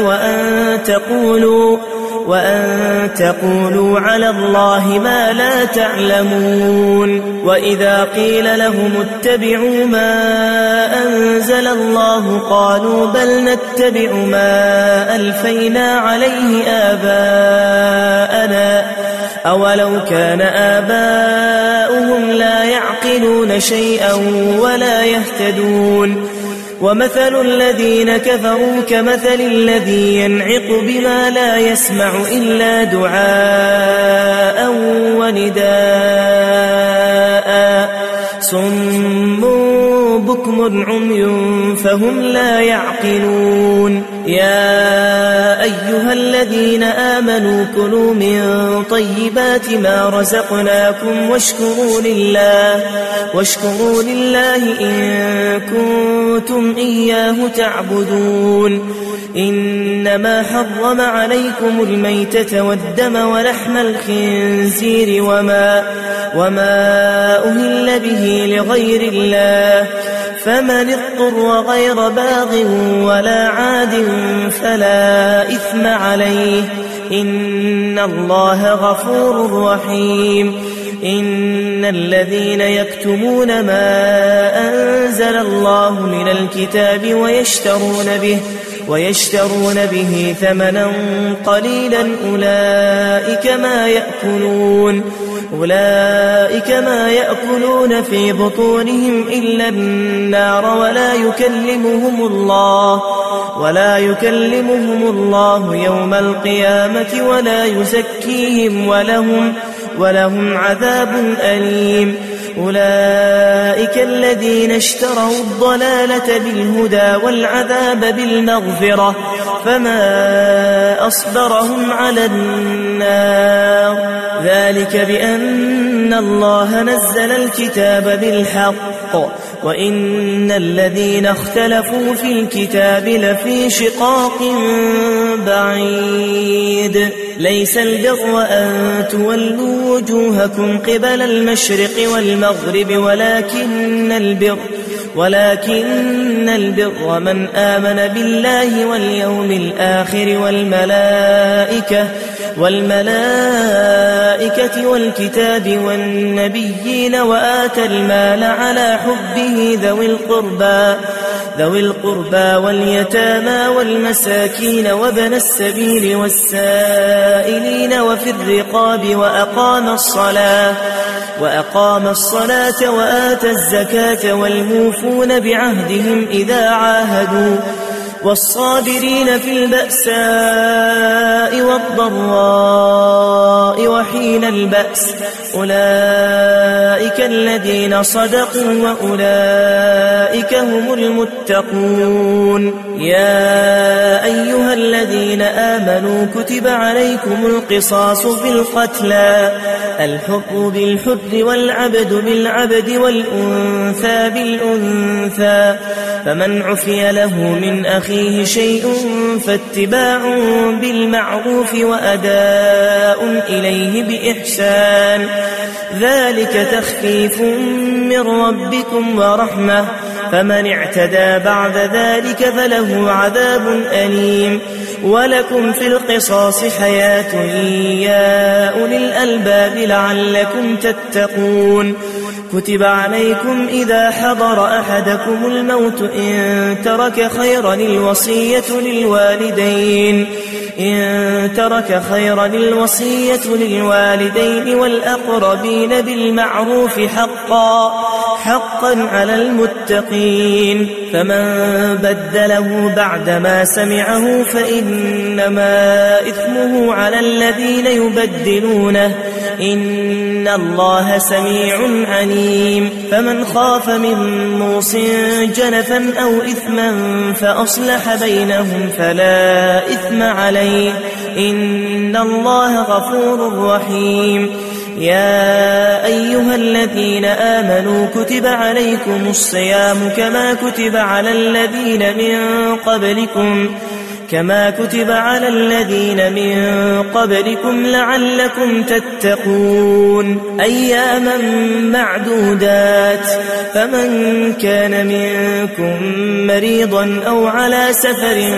Speaker 1: وأن تقولوا على الله ما لا تعلمون وإذا قيل لهم اتبعوا ما أنزل الله قالوا بل نتبع ما ألفينا عليه آباءنا أولو كان آباؤهم لا يعقلون شيئا ولا يهتدون ومثل الذين كفروا كمثل الذي ينعق بما لا يسمع إلا دعاء ونداء صم بكم عمي فهم لا يعقلون يا أيها الذين آمنوا كلوا من طيبات ما رزقناكم واشكروا لله إن كنتم إياه تعبدون إنما حرم عليكم الميتة والدم ولحم الخنزير وما أهل به لغير الله فمن اضطر غير باغ ولا عاد فلا إثم عليه إن الله غفور رحيم إن الذين يكتمون ما أنزل الله من الكتاب ويشترون به ثمنا قليلا أولئك ما يأكلون في بطونهم إلا النار ولا يكلمهم الله يوم القيامة ولا يزكيهم ولهم عذاب أليم أولئك الذين اشتروا الضلالة بالهدى والعذاب بالمغفرة فما أصبرهم على النار ذلك بأن الله نزل الكتاب بالحق وإن الذين اختلفوا في الكتاب لفي شقاق بعيد ليس البر أن تولوا وجوهكم قبل المشرق والمغرب ولكن البر من آمن بالله واليوم الآخر والملائكة والكتاب والنبيين وآتى المال على حبه ذوي القربى واليتامى والمساكين وابن السبيل والسائلين وفي الرقاب وأقام الصلاة وآتى الزكاة والموفون بعهدهم إذا عاهدوا والصابرين في البأساء والضراء وحين البأس أولئك الذين صدقوا وأولئك هم المتقون يا أيها الذين آمنوا كتب عليكم القصاص في القتلى الحر بالحر والعبد بالعبد والأنثى بالأنثى فمن عفي له من أخيه شيء فاتباع بالمعروف وأداء إليه بإحسان ذلك تخفيف من ربكم ورحمة فمن اعتدى بعد ذلك فله عذاب أليم ولكم في القصاص حياة يا أولي الألباب لعلكم تتقون كتب عليكم إذا حضر أحدكم الموت إن ترك خيرا الوصية للوالدين والأقربين بالمعروف حقا على المتقين فمن بدله بعدما سمعه فإنما إثمه على الذين يبدلونه إن الله سميع عليم فمن خاف من موص جنفا أو إثما فأصلح بينهم فلا إثم عليه إن الله غفور رحيم يا أيها الذين آمنوا كتب عليكم الصيام كما كتب على الذين من قبلكم لعلكم تتقون أياما معدودات فمن كان منكم مريضا أو على سفر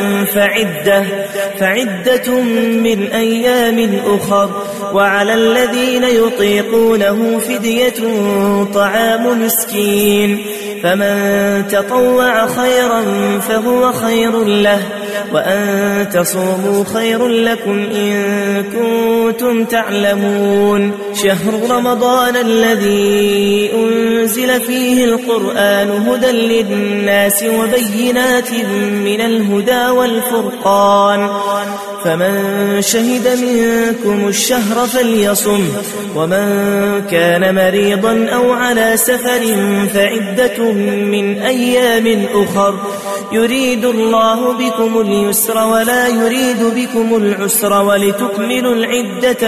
Speaker 1: فعدة من أيام أخر وعلى الذين يطيقونه فدية طعام مسكين فمن تطوع خيرا فهو خير له وأن تصوموا خير لكم إن كنتم تعلمون. شهر رمضان الذي أنزل فيه القرآن هدى للناس وبينات من الهدى والفرقان، فمن شهد منكم الشهر فليصم، ومن كان مريضا أو على سفر فعدة من أيام أخر، يريد الله بكم اليسر ولا يريد بكم العسر، ولتكملوا العدة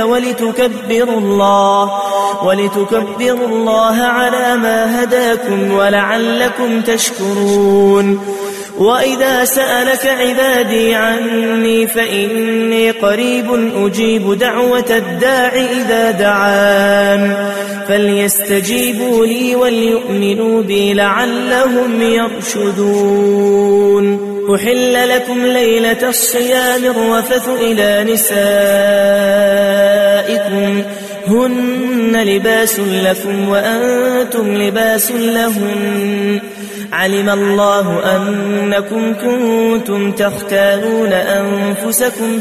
Speaker 1: ولتكبروا الله على ما هداكم ولعلكم تشكرون. وإذا سألك عبادي عني فإني قريب أجيب دعوة الداع إذا دعان، فليستجيبوا لي وليؤمنوا بي لعلهم يرشدون. أحل لكم ليلة الصيام الرفث إلى نسائكم هن لباس لكم وأنتم لباس لهن، علم الله أنكم كنتم تختانون أنفسكم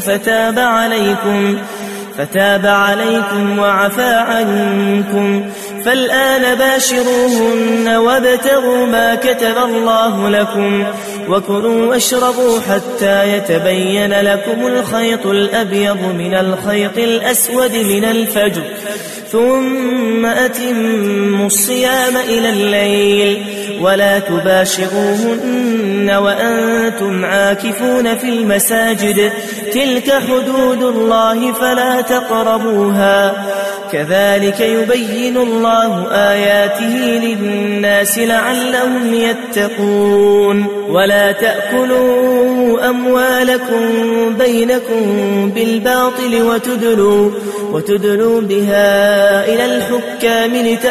Speaker 1: فتاب عليكم وعفى عنكم، فالآن باشروهن وابتغوا ما كتب الله لكم، وكلوا واشربوا حتى يتبين لكم الخيط الأبيض من الخيط الأسود من الفجر، ثم أتموا الصيام إلى الليل، ولا تباشروهن وأنتم عاكفون في المساجد، تلك حدود الله فلا تقربوها، كذلك يبين الله آياته للناس لعلهم يتقون. ولا تأكلوا أموالكم بينكم بالباطل وتدلوا بها إلى الحكام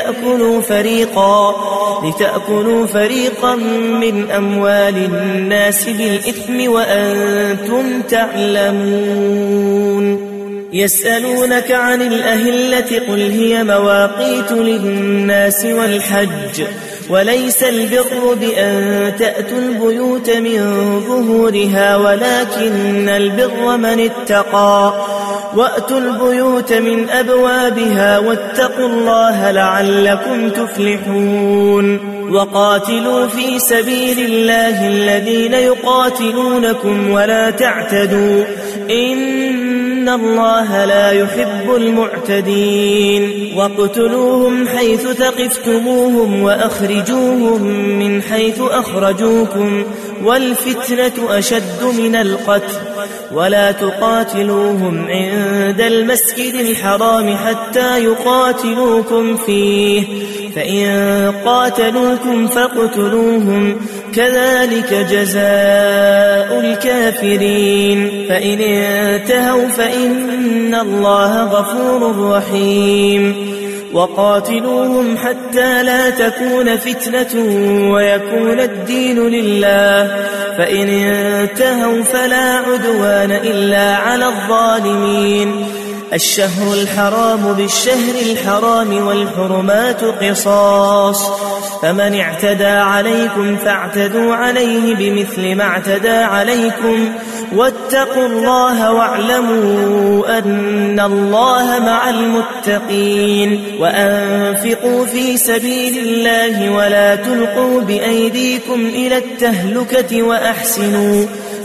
Speaker 1: لتأكلوا فريقا من أموال الناس بالإثم وأنتم تعلمون. يسألونك عن الأهلة قل هي مواقيت للناس والحج، وليس البر بأن تأتوا البيوت من ظهورها ولكن البر من اتقى، وأتوا البيوت من أبوابها واتقوا الله لعلكم تفلحون. وقاتلوا في سبيل الله الذين يقاتلونكم ولا تعتدوا إن الله لا يحب المعتدين. واقتلوهم حيث ثقفتموهم وأخرجوهم من حيث أخرجوكم، والفتنة أشد من القتل، ولا تقاتلوهم عند المسجد الحرام حتى يقاتلوكم فيه، فإن قاتلوكم فاقتلوهم، كذلك جزاء الكافرين. فإن انتهوا فإن الله غفور رحيم. وقاتلوهم حتى لا تكون فتنة ويكون الدين لله، فإن انتهوا فلا عدوان إلا على الظالمين. الشهر الحرام بالشهر الحرام والحرمات قصاص، فمن اعتدى عليكم فاعتدوا عليه بمثل ما اعتدى عليكم، واتقوا الله واعلموا أن الله مع المتقين. وأنفقوا في سبيل الله ولا تلقوا بأيديكم إلى التهلكة وأحسنوا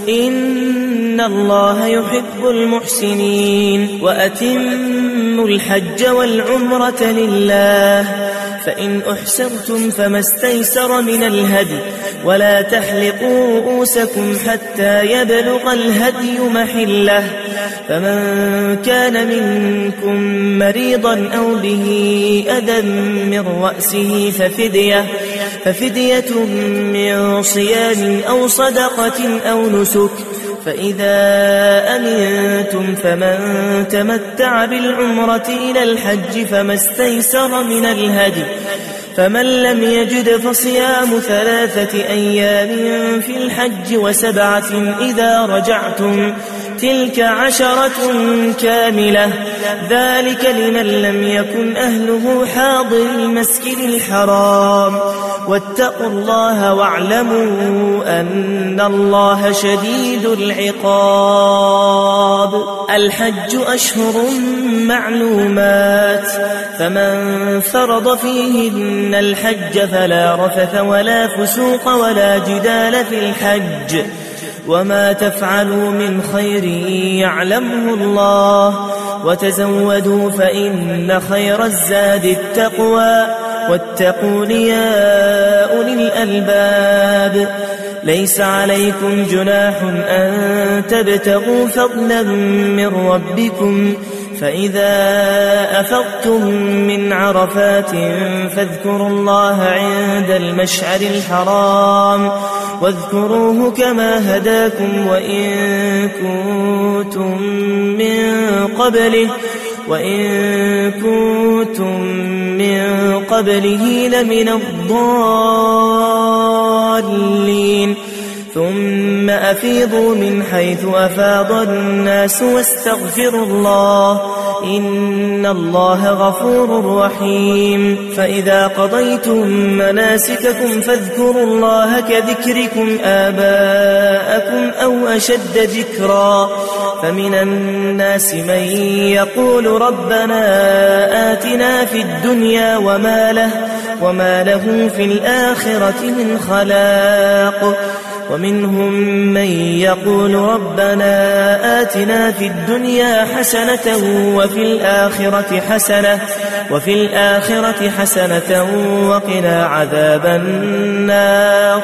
Speaker 1: إن الله يحب المحسنين. وأتموا الحج والعمرة لله، فإن أحسرتم فما استيسر من الهدي، ولا تحلقوا رؤوسكم حتى يبلغ الهدي محله، فمن كان منكم مريضا أو به أذى من رأسه ففدية من صيام أو صدقة أو نسك، فإذا أمنتم فمن تمتع بالعمرة إلى الحج فما استيسر من الهدي، فمن لم يجد فصيام 3 أيام في الحج و7 إذا رجعتم، تلك 10 كاملة، ذلك لمن لم يكن أهله حاضر المسجد الحرام. واتقوا الله واعلموا أن الله شديد العقاب. الحج أشهر معلومات، فمن فرض فيهن الحج فلا رفث ولا فسوق ولا جدال في الحج، وما تفعلوا من خير يعلمه الله، وتزودوا فإن خير الزاد التقوى، واتقون يا أولي الألباب. ليس عليكم جناح أن تبتغوا فضلا من ربكم، فإذا أفضتم من عرفات فاذكروا الله عند المشعر الحرام، واذكروه كما هداكم وإن كنتم من قبله لمن الضالين. ثم أفيضوا من حيث أفاض الناس واستغفروا الله، إن الله غفور رحيم. فإذا قضيتم مناسككم فاذكروا الله كذكركم آباءكم أو أشد ذكرا. فمن الناس من يقول ربنا آتنا في الدنيا وما له في الآخرة من خلاق. ومنهم من يقول ربنا آتنا في الدنيا حسنة وفي الآخرة حسنة وقنا عذاب النار.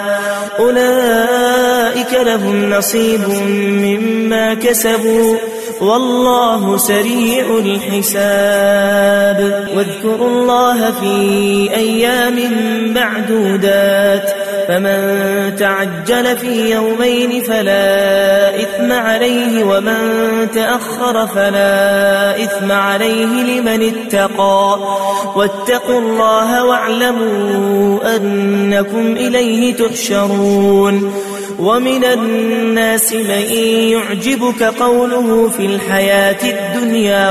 Speaker 1: أولئك لهم نصيب مما كسبوا والله سريع الحساب. واذكروا الله في أيام معدودات، فمن تعجل في يومين فلا إثم عليه، ومن تأخر فلا إثم عليه لمن اتقى. واتقوا الله واعلموا أنكم إليه تحشرون. ومن الناس من يعجبك قوله في الحياة الدنيا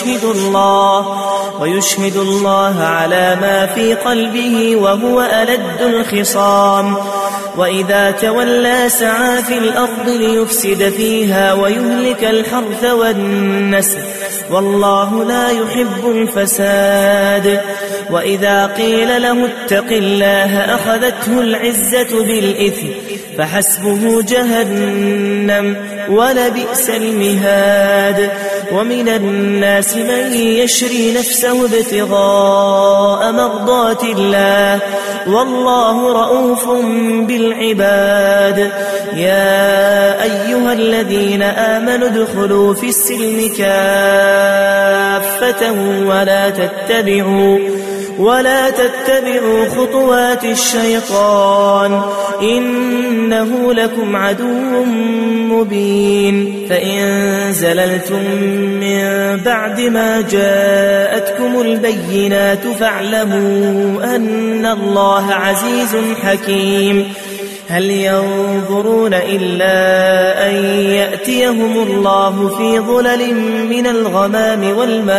Speaker 1: ويشهد الله على ما في قلبه وهو ألد الخصام. وإذا تولى سعى في الأرض ليفسد فيها ويهلك الحرث والنسل، والله لا يحب الفساد. وإذا قيل له اتق الله أخذته العزة بالإثم، فحسبه جهنم ولبئس المهاد. ومن الناس من يشري نفسه ابتغاء مرضات الله، والله رؤوف بالعباد. يا أيها الذين آمنوا ادخلوا في السلم كافة ولا تتبعوا خطوات الشيطان، إنه لكم عدو مبين. فإن زللتم من بعد ما جاءتكم البينات فاعلموا أن الله عزيز حكيم. هل ينظرون إلا أن يأتيهم الله في ظلل من الغمام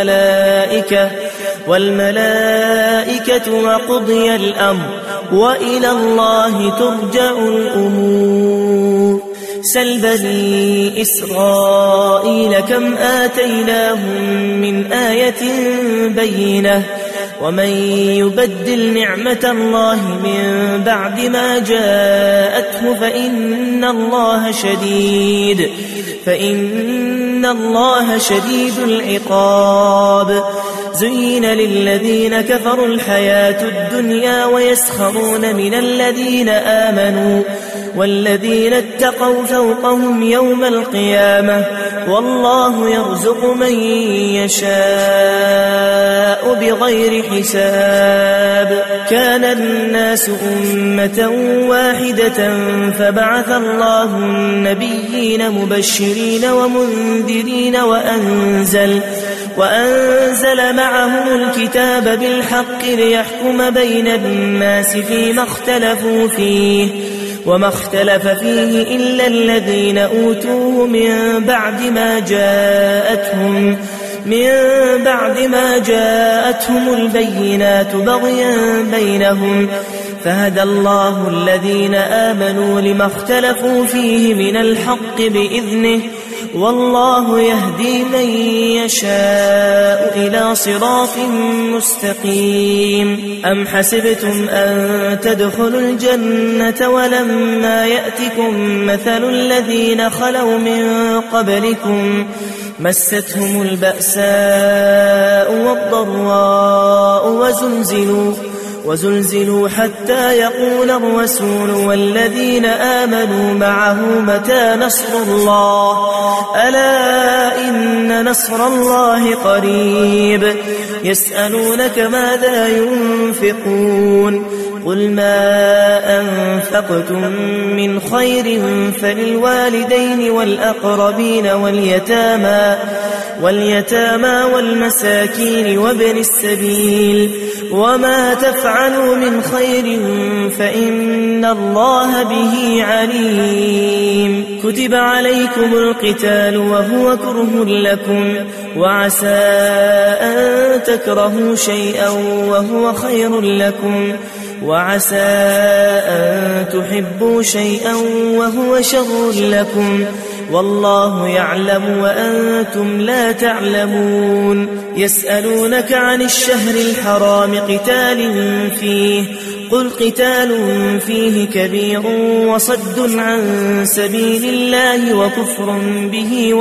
Speaker 1: والملائكة وقضي الأمر وإلى الله ترجع الأمور. سل بني إسرائيل كم آتيناهم من آية بينة، ومن يبدل نعمة الله من بعد ما جاءته فإن الله شديد العقاب. زين للذين كفروا الحياة الدنيا ويسخرون من الذين آمنوا، والذين اتقوا فوقهم يوم القيامة، والله يرزق من يشاء بغير حساب. كان الناس أمة واحدة فبعث الله النبيين مبشرين ومنذرين وأنزل معهم الكتاب بالحق ليحكم بين الناس فيما اختلفوا فيه، وما اختلف فيه إلا الذين أوتوه من بعد ما جاءتهم البينات بغيا بينهم، فهدى الله الذين آمنوا لما اختلفوا فيه من الحق بإذنه، والله يهدي من يشاء إلى صراط مستقيم. أم حسبتم أن تدخلوا الجنة ولما يأتكم مثل الذين خلوا من قبلكم مستهم البأساء والضراء وزلزلوا حتى يقول الرسول والذين آمنوا معه متى نصر الله، ألا إن نصر الله قريب. يسألونك ماذا ينفقون، قل ما أنفقتم من خير فللوالدين والأقربين واليتامى والمساكين وابن السبيل، وما تفعلوا من خير فإن الله به عليم. كتب عليكم القتال وهو كره لكم، وعسى أن تكرهوا شيئا وهو خير لكم، وعسى أن تحبوا شيئا وهو شر لكم، والله يعلم وأنتم لا تعلمون. يسألونك عن الشهر الحرام قتال فيه، قل قتال فيه كبير وصد عن سبيل الله وكفر به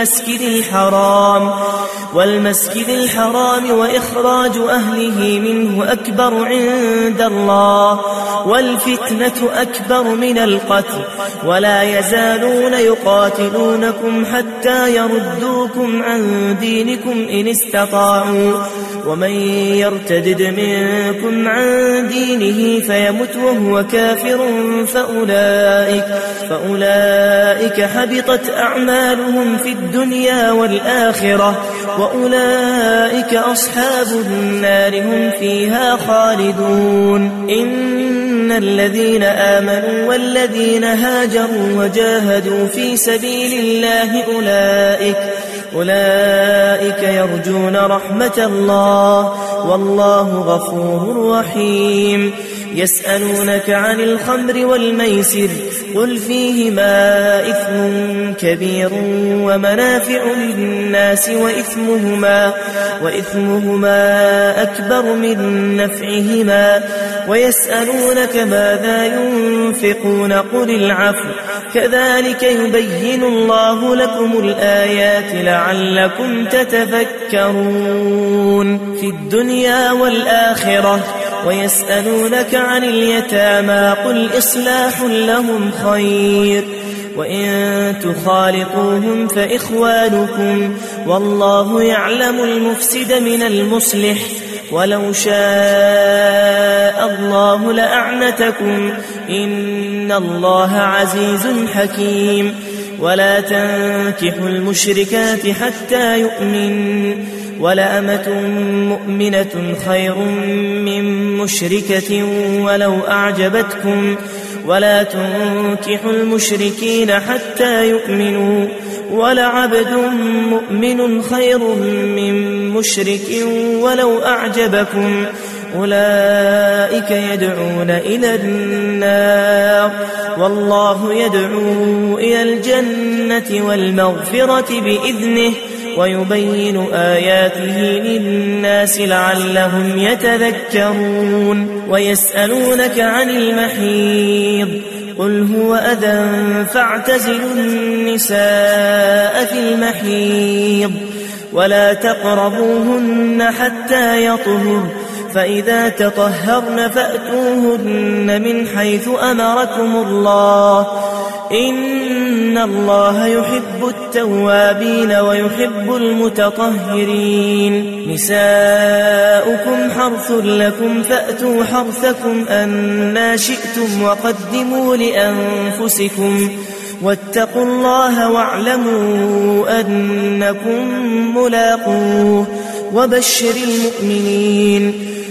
Speaker 1: والمسجد الحرام وإخراج أهله منه أكبر عند الله، والفتنة أكبر من القتل، ولا يزالون يقاتلونكم حتى يردوكم عن دينكم إن استطاعوا، ومن يرتدد منكم عن دينه فيمت وهو كافر فأولئك حبطت أعمالهم في الدنيا والآخرة، وأولئك أصحاب النار هم فيها خالدون. إن الذين آمنوا والذين هاجروا وجاهدوا في سبيل الله أولئك يرجون رحمة الله، والله غفور رحيم. يسألونك عن الخمر والميسر، قل فيهما إثم كبير ومنافع للناس وإثمهما أكبر من نفعهما، ويسألونك ماذا ينفقون قل العفو، كذلك يبين الله لكم الآيات لعلكم تتفكرون في الدنيا والآخرة. ويسألونك عن اليتامى قل إصلاح لهم خير، وإن تخالطوهم فإخوانكم، والله يعلم المفسد من المصلح، ولو شاء الله لأعنتكم، إن الله عزيز حكيم. ولا تنكحوا المشركات حتى يؤمن، ولأمة مؤمنة خير من مشركة ولو أعجبتكم، ولا تنكحوا المشركين حتى يؤمنوا، ولعبد مؤمن خير من مشرك ولو أعجبكم، أولئك يدعون إلى النار، والله يدعو إلى الجنة والمغفرة بإذنه، ويبين آياته للناس لعلهم يتذكرون. ويسألونك عن المحيض قل هو أذى فاعتزلوا النساء في المحيض، ولا تقربوهن حتى يطهرن، فإذا تطهرن فأتوهن من حيث أمركم الله، إن الله يحب التوابين ويحب المتطهرين. نساؤكم حرث لكم فأتوا حرثكم أنى شئتم، وقدموا لأنفسكم، واتقوا الله واعلموا أنكم ملاقوه. وبشر المؤمنين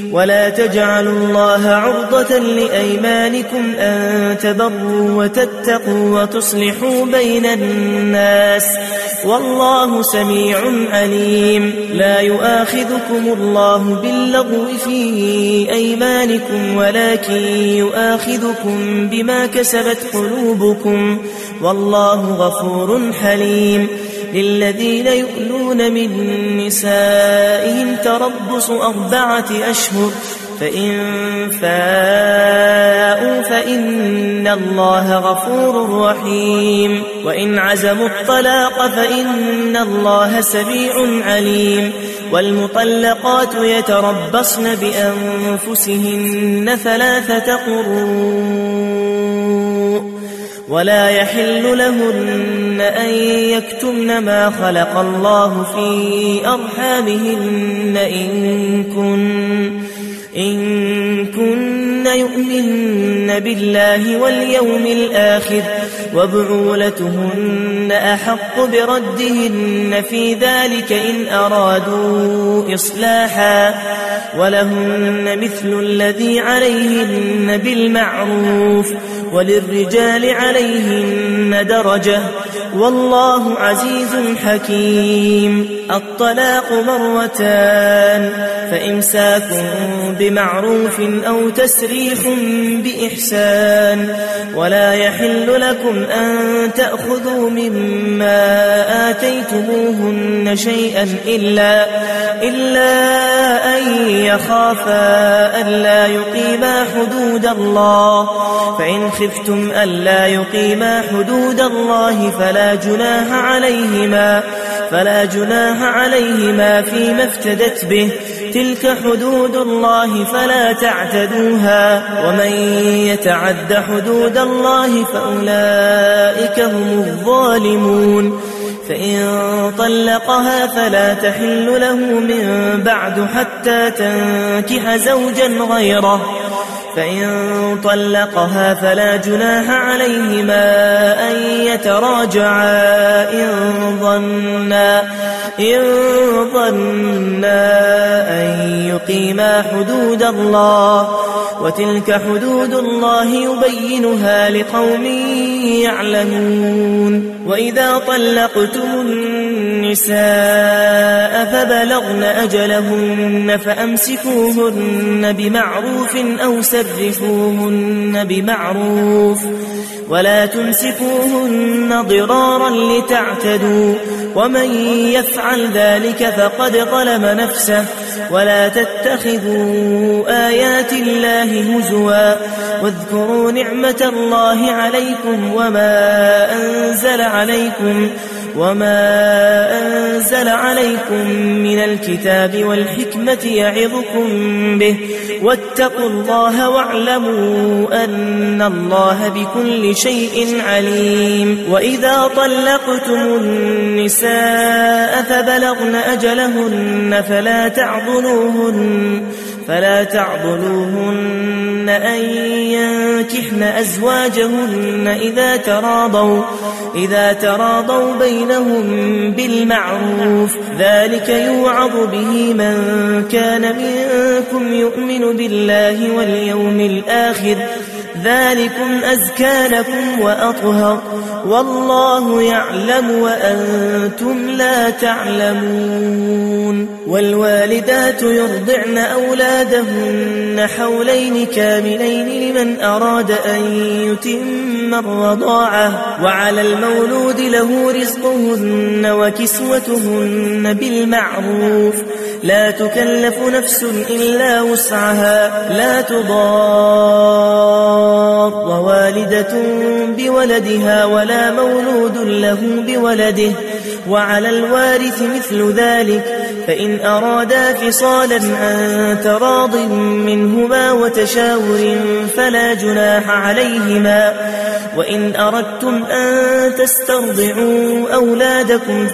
Speaker 1: ولا تجعلوا الله عرضة لأيمانكم أن تبروا وتتقوا وتصلحوا بين الناس والله سميع عليم. لا يؤاخذكم الله باللغو في أيمانكم ولكن يؤاخذكم بما كسبت قلوبكم والله غفور حليم. للذين يؤلون من نسائهم تربص 4 أشهر فإن فاءوا فإن الله غفور رحيم. وإن عزموا الطلاق فإن الله سميع عليم. والمطلقات يتربصن بأنفسهن 3 قروء ولا يحل لهن أن يكتمن ما خلق الله في أرحامهن إن كن يؤمن بالله واليوم الآخر وبعولتهن أحق بردهن في ذلك إن أرادوا إصلاحا ولهن مثل الذي عليهن بالمعروف وللرجال عليهن درجة والله عزيز حكيم. الطلاق 2 فإمساك بمعروف أو تسريح بإحسان ولا يحل لكم أن تأخذوا مما آتيتموهن شيئا إلا أن يخافا ألا يقيما حدود الله فإن خفتم ألا يقيما حدود الله فلا جناح عليهما فيما افتدت به تلك حدود الله فلا تعتدوها ومن يتعد حدود الله فأولئك هم الظالمون. فإن طلقها فلا تحل له من بعد حتى تنكح زوجا غيره فإن طلقها فلا جناح عليهما أن يتراجعا إن ظنا أن يقيما حدود الله وتلك حدود الله يبينها لقوم يعلمون. وإذا طلقتم النساء فبلغن أجلهن فأمسكوهن بمعروف أو سرحوهن بمعروف ولا تمسكوهن ضرارا لتعتدوا ومن يفعل ذلك فقد ظلم نفسه. ولا تتخذوا آيات الله هزوا واذكروا نعمة الله عليكم وما أنزل عليكم من الكتاب والحكمة يعظكم به واتقوا الله واعلموا أن الله بكل شيء عليم. وإذا طلقتم النساء فبلغن أجلهن فلا تعضلوهن أن ينكحن أزواجهن إذا تراضوا بينهم بالمعروف ذلك يوعظ به من كان منكم يؤمن بالله واليوم الآخر ذلكم أزكى لكم وأطهر والله يعلم وأنتم لا تعلمون. والوالدات يرضعن أولادهن حولين كاملين لمن أراد أن يتم الرضاعة وعلى المولود له رزقهن وكسوتهن بالمعروف لا تكلف نفس إلا وسعها لا تضار والدة بولدها ولا مولود له بولده وعلى الوارث مثل ذلك فإن أرادا فصالا عن تراض منهما وتشاور فلا جناح عليهما. وإن أردتم أن تسترضعوا أولادكم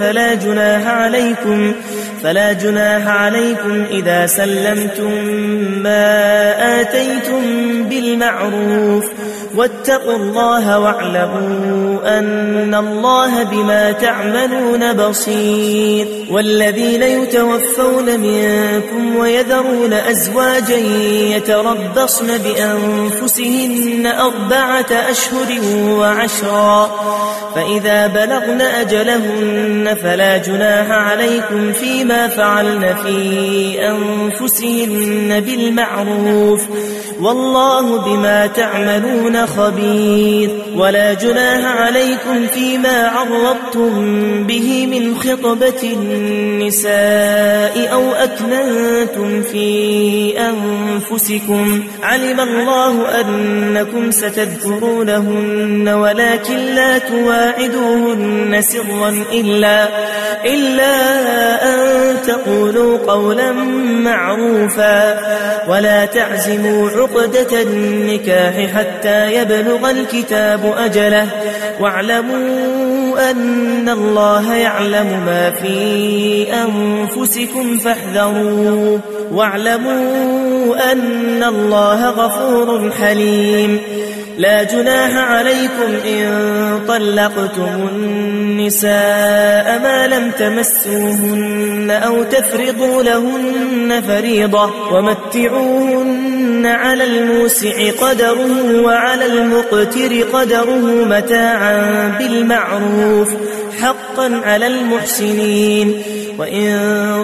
Speaker 1: فلا جناح عليكم إذا سلمتم ما آتيتم بالمعروف واتقوا الله واعلموا أن الله بما تعملون بصير. والذين يتوفون منكم ويذرون أزواجا يتربصن بأنفسهن 4 أشهر و10، فإذا بلغن أجلهن فلا جناح عليكم فيما فعلن في أنفسهن بالمعروف، والله بما تعملون خبير. ولا جناح عليكم فيما عرضتم به من خطبة النساء أو أكننتم في أنفسكم، علم الله أنكم ستذكرونهن ولكن لا تواعدوهن سرا إلا أن تقولوا قولا معروفا، ولا تعزموا عقدة النكاح حتى يبلغ الكتاب أجله، واعلموا أن الله يعلم ما في أنفسكم فاحذروه، واعلموا أن الله غفور حليم. لا جناح عليكم إن طلقتم النساء ما لم تمسوهن أو تفرضوا لهن فريضة، ومتعوهن على الموسع قدره وعلى المقتر قدره متاعا بالمعروف حقا على المحسنين. وإن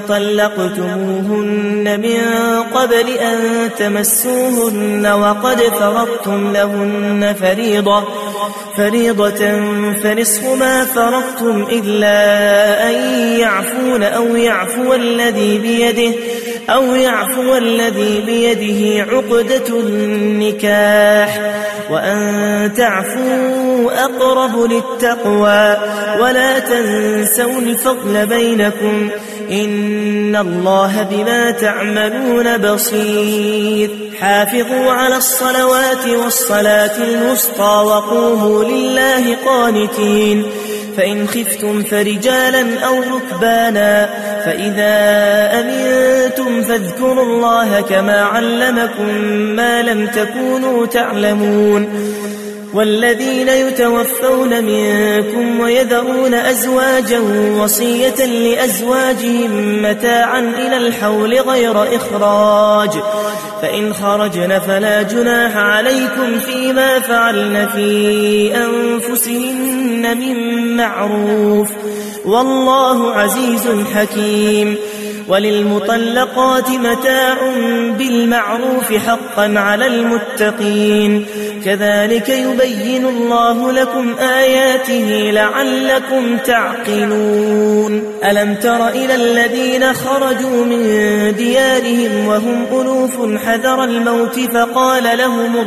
Speaker 1: طلقتموهن من قبل أن تمسوهن وقد فرضتم لهن فريضة فنصف ما فرضتم إلا أن يعفون أو يعفو الذي بيده عقدة النكاح، وأن تعفوا أقرب للتقوى، ولا تنسوا الفضل بينكم، إن الله بما تعملون بصير. حافظوا على الصلوات والصلاة الوسطى وقوموا لله قانتين، فإن خفتم فرجالا أو ركبانا، فإذا أمنتم فاذكروا الله كما علمكم ما لم تكونوا تعلمون. والذين يتوفون منكم ويذرون أزواجا وصية لأزواجهم متاعا إلى الحول غير إخراج، فإن خرجن فلا جناح عليكم فيما فعلن في أنفسهن من معروف، والله عزيز حكيم. وللمطلقات متاع بالمعروف حقا على المتقين، كذلك يبين الله لكم آياته لعلكم تعقلون. ألم تر إلى الذين خرجوا من ديارهم وهم ألوف حذر الموت فقال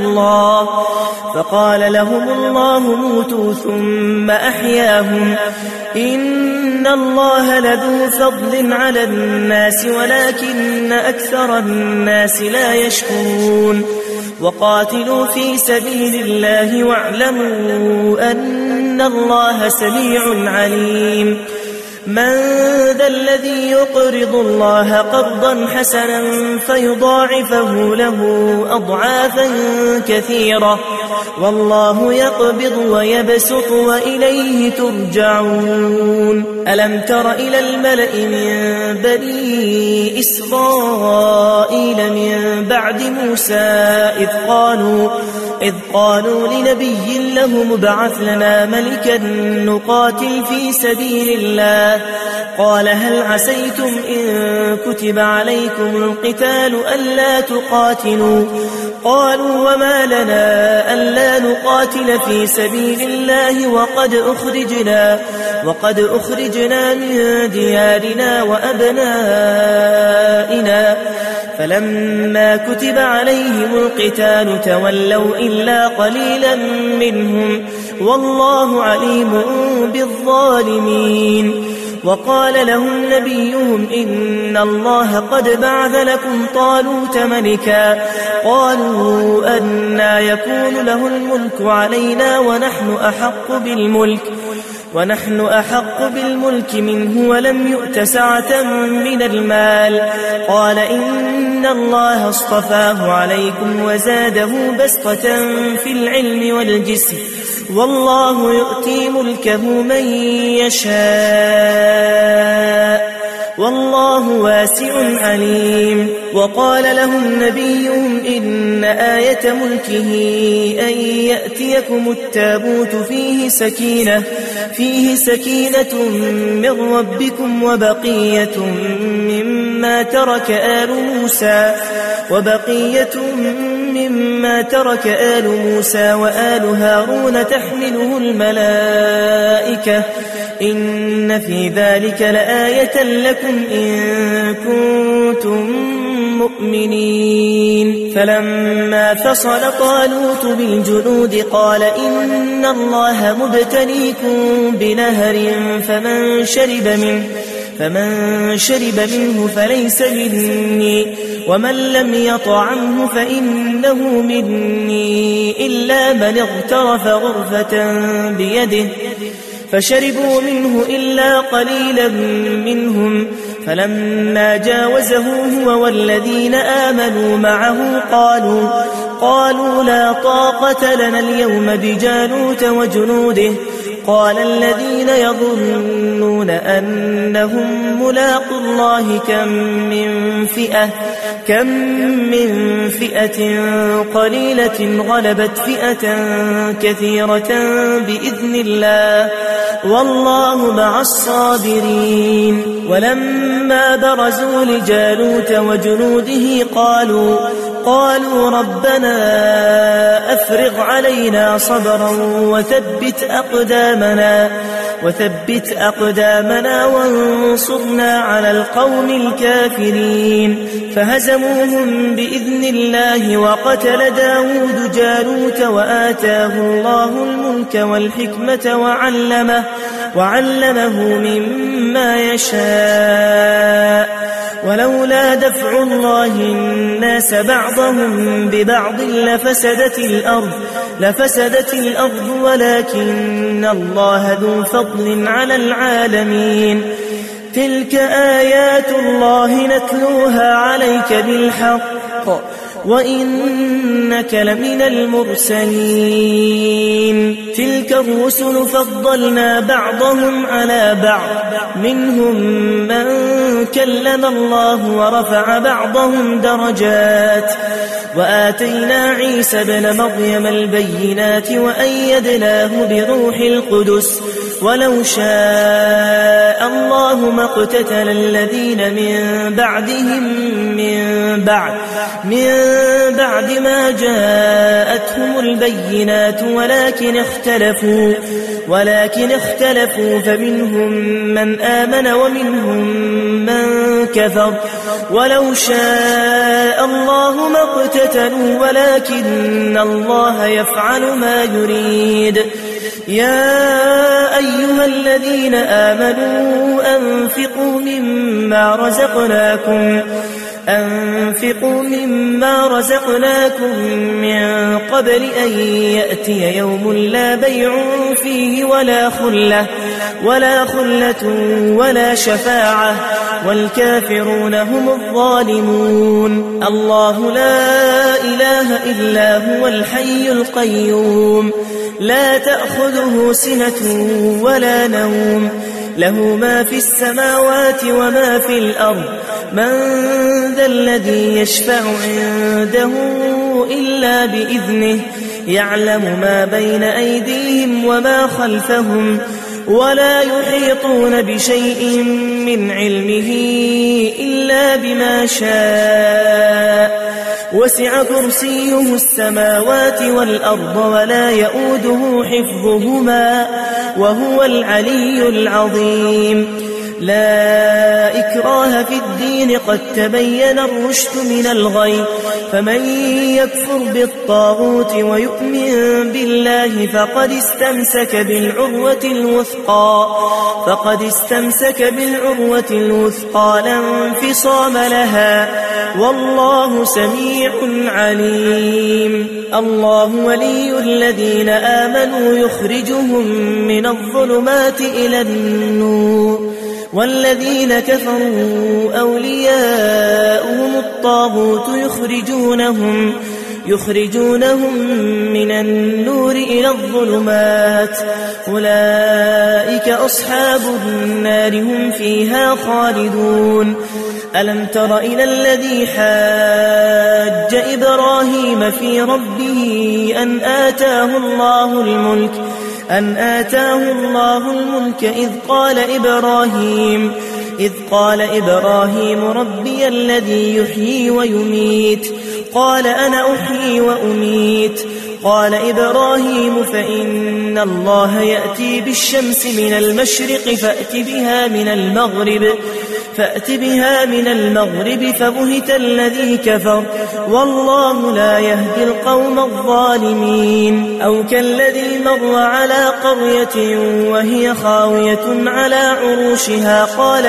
Speaker 1: لهم الله موتوا ثم أحياهم، إن الله لذو فضل على الناس ولكن أكثر الناس لا يشكرون. وقاتلوا في سبيل الله واعلموا أن الله سميع عليم. من ذا الذي يقرض الله قرضا حسنا فيضاعفه له أضعافا كثيرة، والله يقبض ويبسط وإليه ترجعون. ألم تر إلى الملأ من بني إسرائيل من بعد موسى إذ قالوا لنبي له ابعث لنا ملكا نقاتل في سبيل الله، قال هل عسيتم إن كتب عليكم القتال ألا تقاتلوا؟ قالوا وما لنا ألا نقاتل في سبيل الله وقد أخرجنا من ديارنا وأبنائنا، فلما كتب عليهم القتال تولوا إلا قليلا منهم، والله عليم بالظالمين. وقال لهم نبيهم إن الله قد بعث لكم طالوت ملكا، قالوا أنى يكون له الملك علينا ونحن أحق بالملك، ونحن أحق بالملك منه ولم يؤت سعة من المال. قال إن الله اصطفاه عليكم وزاده بسطة في العلم والجسم، والله يؤتي ملكه من يشاء، والله واسع عليم. وقال لهم نبيهم إن آية ملكه أن يأتيكم التابوت فيه سكينة من ربكم وبقية مما ترك آل موسى وآل هارون تحمله الملائكة، إن في ذلك لآية لكم إن كنتم مؤمنين. فلما فصل طالوت بالجنود قال إن الله مبتليكم بنهر فمن شرب منه فليس مني، ومن لم يطعمه فإنه مني إلا من اغترف غرفة بيده، فشربوا منه إلا قليلا منهم. فلما جاوزه هو والذين آمنوا معه قالوا لا طاقة لنا اليوم بجالوت وجنوده. قال الذين يظنون أنهم ملاقوا الله كم من فئة قليلة غلبت فئة كثيرة بإذن الله، والله مع الصابرين. ولما برزوا لجالوت وجنوده قالوا ربنا أفرغ علينا صبرا وثبت أقدامنا وانصرنا على القوم الكافرين. فهزموهم بإذن الله، وقتل داود جالوت وآتاه الله الملك والحكمة وعلمه مما يشاء. ولولا دفع الله الناس بعضهم ببعض لفسدت الأرض ولكن الله ذو فضل على العالمين. تلك آيات الله نتلوها عليك بالحق وإنك لمن المرسلين. تلك الرسل فضلنا بعضهم على بعض، منهم من كلم الله ورفع بعضهم درجات، وآتينا عيسى ابن مريم البينات وأيدناه بروح القدس. ولو شاء الله ما اقتتل الذين من بعد ما جاءتهم البينات ولكن اختلفوا فمنهم من آمن ومنهم من كفر. ولو شاء الله ما اقتتلوا ولكن الله يفعل ما يريد. يا أيها الذين آمنوا أنفقوا مما رزقناكم من قبل أن يأتي يوم لا بيع فيه ولا خلة ولا شفاعة، والكافرون هم الظالمون. الله لا إله إلا هو الحي القيوم، لا تأخذه سنة ولا نوم، له ما في السماوات وما في الأرض. من ذا الذي يشفع عنده إلا بإذنه، يعلم ما بين أيديهم وما خلفهم، ولا يحيطون بشيء من علمه إلا بما شاء. وسع كرسيه السماوات والأرض ولا يؤوده حفظهما وهو العلي العظيم. لا إكراه في الدين قد تبين الرشد من الغي فمن يكفر بالطاغوت ويؤمن بالله فقد استمسك بالعروة الوثقى لا انفصام لها والله سميع عليم. الله ولي الذين آمنوا يخرجهم من الظلمات إلى النور والذين كفروا أولياؤهم الطاغوت يخرجونهم من النور إلى الظلمات أولئك أصحاب النار هم فيها خالدون. ألم تر إلى الذي حاج إبراهيم في ربه أن آتاه الله الملك إذ قال إبراهيم ربي الذي يحيي ويميت قال أنا أحيي وأميت قال إبراهيم فإن الله يأتي بالشمس من المشرق فأت بها من المغرب فبهت الذي كفر والله لا يهدي القوم الظالمين. أو كالذي مر على قرية وهي خاوية على عروشها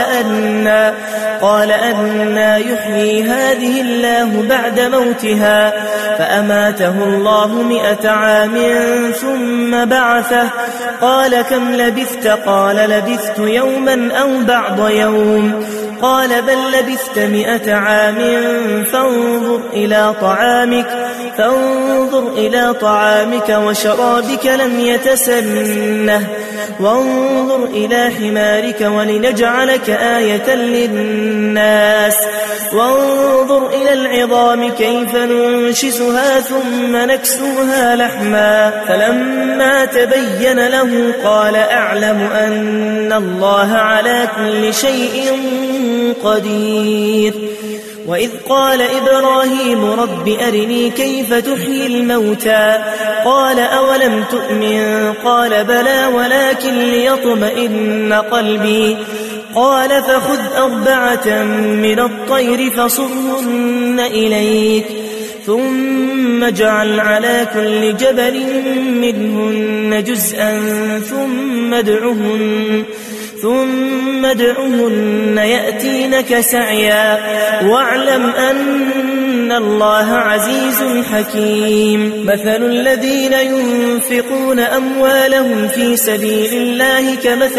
Speaker 1: قال أنى يحيي هذه الله بعد موتها فأماته الله 100 عام ثم بعثه قال كم لبثت قال لبثت يوما أو بعض يوم قال بل لبثت 100 عام فانظر إلى طعامك وشرابك لم يتسنه وانظر إلى حمارك ولنجعلك آية للناس وانظر إلى العظام كيف ننشزها ثم نكسوها لحما فلما تبين له قال أعلم أن الله على كل شيء قدير. وإذ قال إبراهيم رب أرني كيف تحيي الموتى قال أولم تؤمن قال بلى ولكن ليطمئن قلبي قال فخذ 4 من الطير فصرهن إليك ثم اجعل على كل جبل منهن جزءا ثم ادعهن يأتينك سعيا واعلم أن الله عزيز حكيم. مثل الذين ينفقون أموالهم في سبيل الله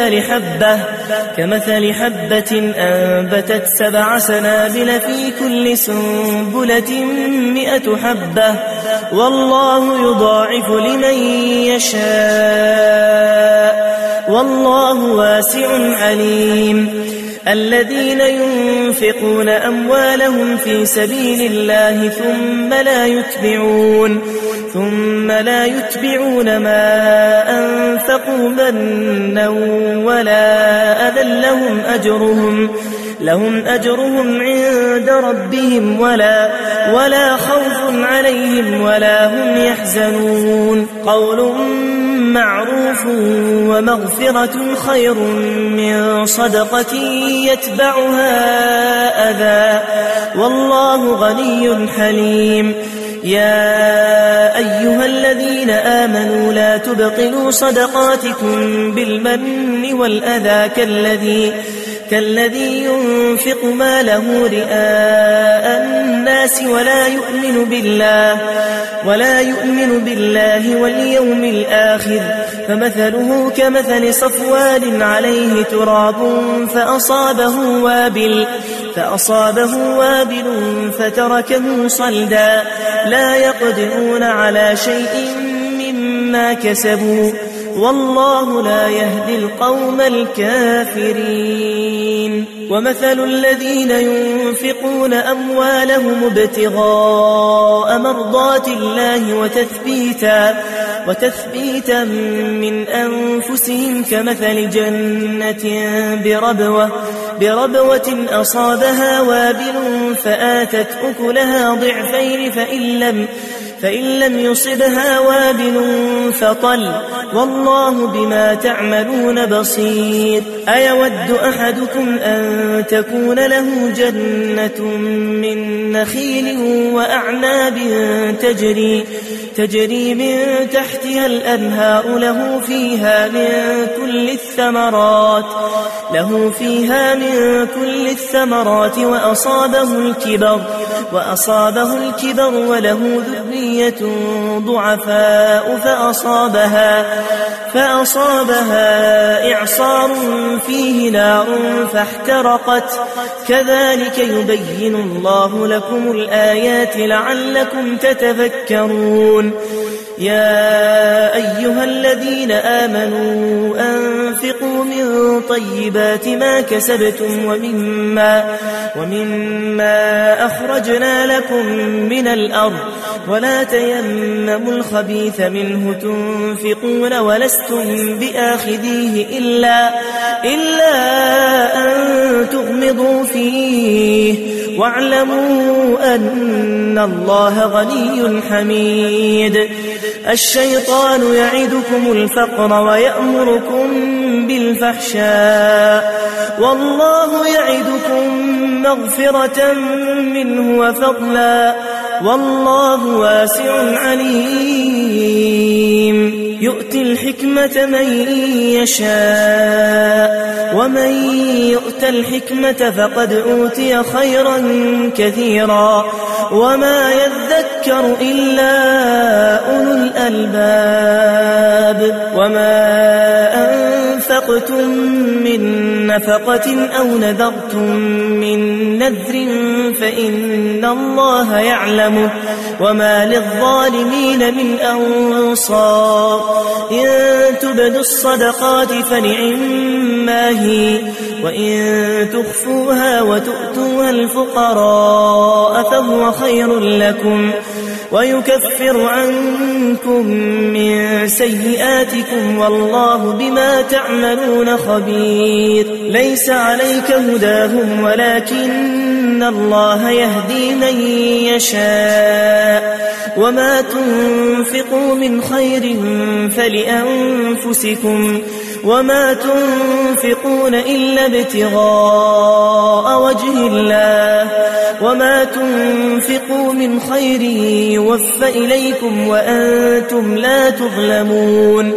Speaker 1: كمثل حبة أنبتت 7 سنابل في كل سنبلة 100 حبة والله يضاعف لمن يشاء والله واسع عليم. الذين ينفقون أموالهم في سبيل الله ثم لا يتبعون ما أنفقوا منا ولا أذى لهم أجرهم عند ربهم ولا خوف عليهم ولا هم يحزنون. قول معروف ومغفرة خير من صدقة يتبعها أذى والله غني حليم. يا أيها الذين آمنوا لا تبطلوا صدقاتكم بالمن والأذى كالذي ينفق ماله رئاء الناس ولا يؤمن بالله واليوم الآخر فمثله كمثل صفوان عليه تراب فأصابه وابل فتركه صلدا لا يقدرون على شيء مما كسبوا والله لا يهدي القوم الكافرين. ومثل الذين ينفقون أموالهم ابتغاء مرضات الله وتثبيتا من أنفسهم كمثل جنة بربوة أصابها وابل فآتت أكلها ضعفين فإن لم يصبها وابل فطل والله بما تعملون بصير أيود أحدكم أن تكون له جنة من نخيل وأعناب تجري من تحتها الأنهار له فيها من كل الثمرات وأصابه الكبر وله ذرية ضعفاء فأصابها إعصار فيه نار فاحترقت كذلك يبين الله لكم الآيات لعلكم تتفكرون يا أيها الذين آمنوا أنفقوا من طيبات ما كسبتم ومما أخرجنا لكم من الأرض ولا تيمموا الخبيث منه تنفقون ولستم بآخذيه إلا أن تغمضوا فيه واعلموا أن الله غني حميد الشيطان يعدكم الفقر ويأمركم بالفحشاء والله يعدكم مغفرة منه وفضلا والله واسع عليم يؤتي الحكمة من يشاء ومن يؤت الحكمة فقد أوتي خيرا كثيرا وما يذكر إلا أولو الألباب وما أنفقتم من نفقة أو نذرتم من نذر فإن الله يعلمه وما للظالمين من أنصار إن تبدوا الصدقات فنعما هي وإن تخفوها وتؤتوها الفقراء فهو خير لكم ويكفر عنكم من سيئاتكم والله بما تعملون خبير ليس عليك هداهم ولكن الله يهدي من يشاء وما تنفقوا من خير فلأنفسكم وما تنفقون إلا ابتغاء وجه الله وما تنفقوا من خير يوفى إليكم وأنتم لا تظلمون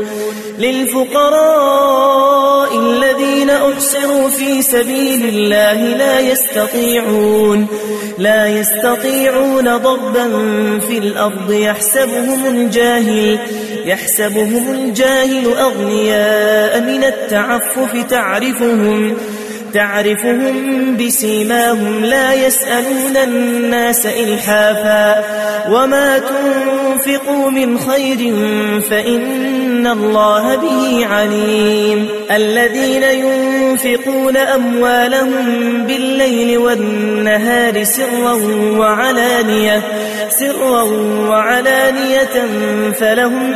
Speaker 1: للفقراء الذين أحصروا في سبيل الله لا يستطيعون ضربا في الأرض يحسبهم الجاهل أغنياء من التعفف تعرفهم بسيماهم لا يسألون الناس إلحافا وما تنفقوا من خير فإن الله به عليم الذين ينفقون أموالهم بالليل والنهار سرا وعلانية فلهم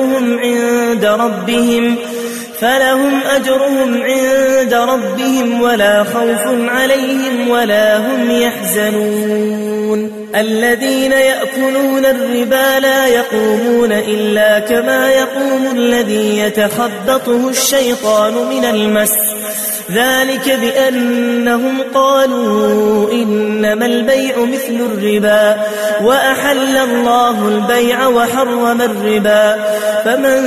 Speaker 1: أجرهم عند ربهم ولا خوف عليهم ولا هم يحزنون الذين يأكلون الربا لا يقومون إلا كما يقوم الذي يتخبطه الشيطان من المس ذلك بأنهم قالوا إنما البيع مثل الربا وأحل الله البيع وحرم الربا فمن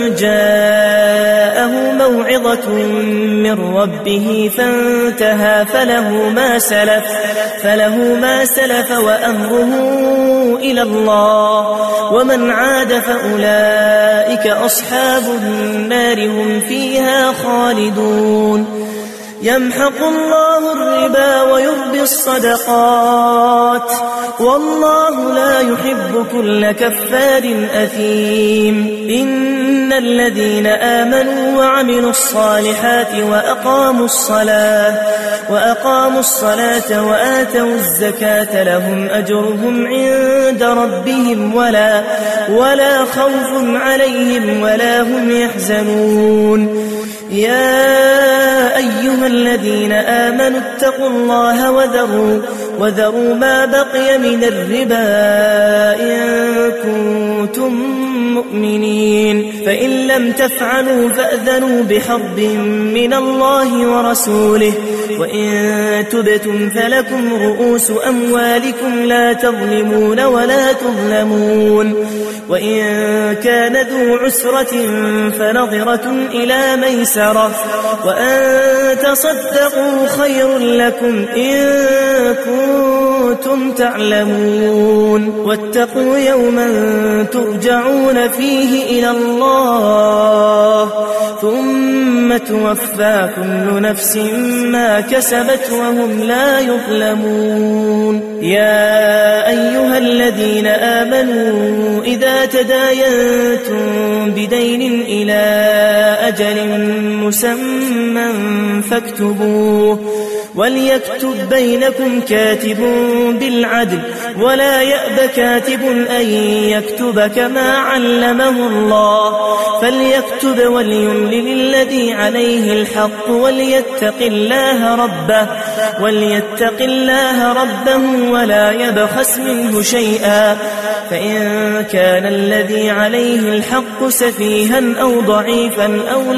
Speaker 1: جاءه موعظة من ربه فانتهى فله ما سلف وأمره إلى الله ومن عاد فأولئك أصحاب النار هم فيها خالدون يمحق الله الربا ويربي الصدقات والله لا يحب كل كفار أثيم إن الذين آمنوا وعملوا الصالحات وأقاموا الصلاة وآتوا الزكاة لهم أجرهم عند ربهم ولا خوف عليهم ولا هم يحزنون يا أيها الذين آمنوا اتقوا الله وذروا ما بقي من الربا إن كنتم مؤمنين فإن لم تفعلوا فأذنوا بحرب من الله ورسوله وإن تبتم فلكم رؤوس أموالكم لا تظلمون ولا تظلمون وإن كان ذو عسرة فنظرة إلى ميسرة وأن تصدقوا خير لكم إن كنتم تعلمون واتقوا يوما ترجعون فيه إلى الله ثم توفى كل نفس ما كسبت وهم لا يظلمون يا أيها الذين آمنوا إذا تداينتم بدين إلى أجل مسمى فاكتبوه وليكتب بينكم كاتب بالعدل ولا يأب كاتب أن يكتب كما علمه الله فليكتب وليملل الذي عليه الحق وليتق الله ربه ولا يبخس منه شيئا فإن كان الذي عليه الحق سفيها أو ضعيفا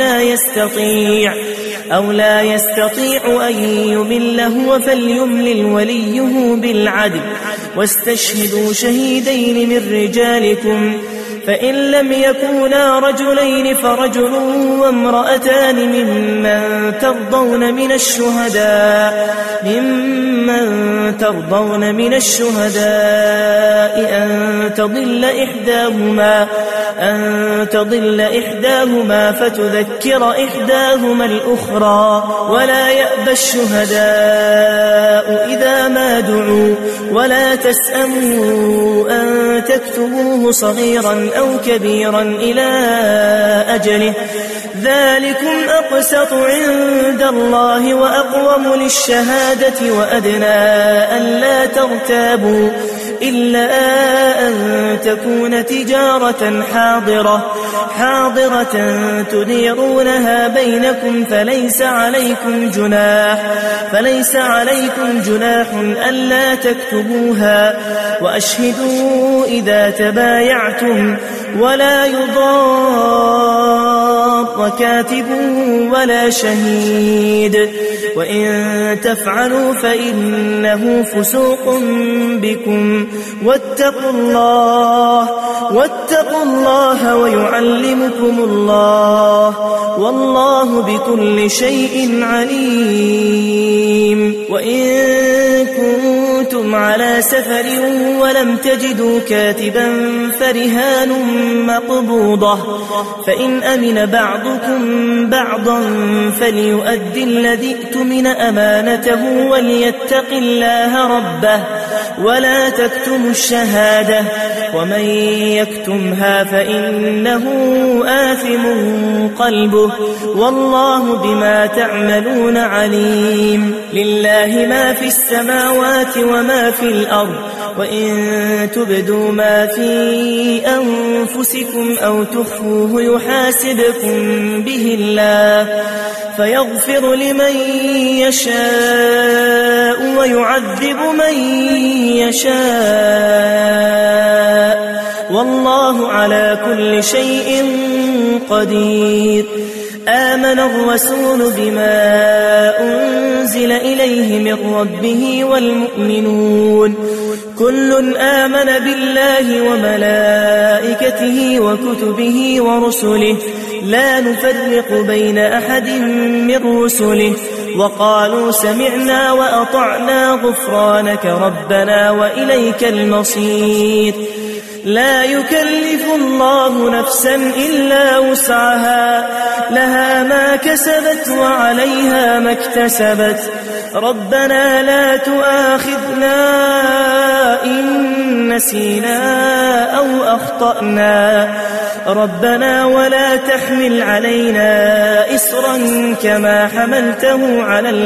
Speaker 1: أو لا يستطيع أن يمله فليملل وليه بالعدل واستشهدوا شهيدين من رجالكم فإن لم يكونا رجلين فرجل وامرأتان ممن ترضون من الشهداء أن تضل إحداهما فتذكر إحداهما الأخرى ولا يأبى الشهداء إذا ما دعوا ولا تسأموا أن تكتبوه صغيرا أو كبيرا إلى أجله ذلكم أقسط عند الله وأقوم للشهادة وأدنى ألا ترتابوا إلا أن تكون تجارة حاضرة تديرونها بينكم فليس عليكم جناح ألا تكتبوها وأشهدوا إذا تبايعتم ولا يضار كاتب ولا شهيد وإن تفعلوا فإنه فسوق بكم واتقوا الله ويعلمكم الله والله بكل شيء عليم وإن كنتم على سفر ولم تجدوا كاتبا فرهان مقبوضة فإن أمن بعضكم بعضا فليؤدي الذي اؤتمن أمانته وليتق الله ربه ولا تكتموا الشهادة ومن يكتمها فإنه آثم قلبه والله بما تعملون عليم لله ما في السماوات وما في الأرض وإن تبدوا ما في أنفسكم أو تخفوه يحاسبكم به الله فيغفر لمن يشاء ويعذب من يشاء والله على كل شيء قدير آمن الرسول بما أنزل إليه من ربه والمؤمنون كل آمن بالله وملائكته وكتبه ورسله لا نفرق بين أحد من رسله وقالوا سمعنا وأطعنا غفرانك ربنا وإليك المصير لا يكلف الله نفسا إلا وسعها لها ما كسبت وعليها ما اكتسبت ربنا لا تؤاخذنا إن نسينا أو أخطأنا ربنا ولا تحمل علينا إصرا كما حملته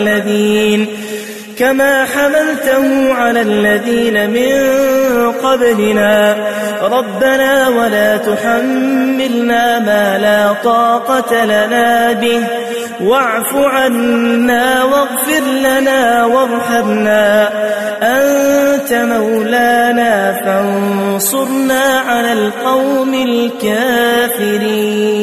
Speaker 1: على الذين من قبلنا ربنا ولا تحملنا ما لا طاقة لنا به واعف عنا واغفر لنا وارحمنا فانصرنا على القوم الكافرين.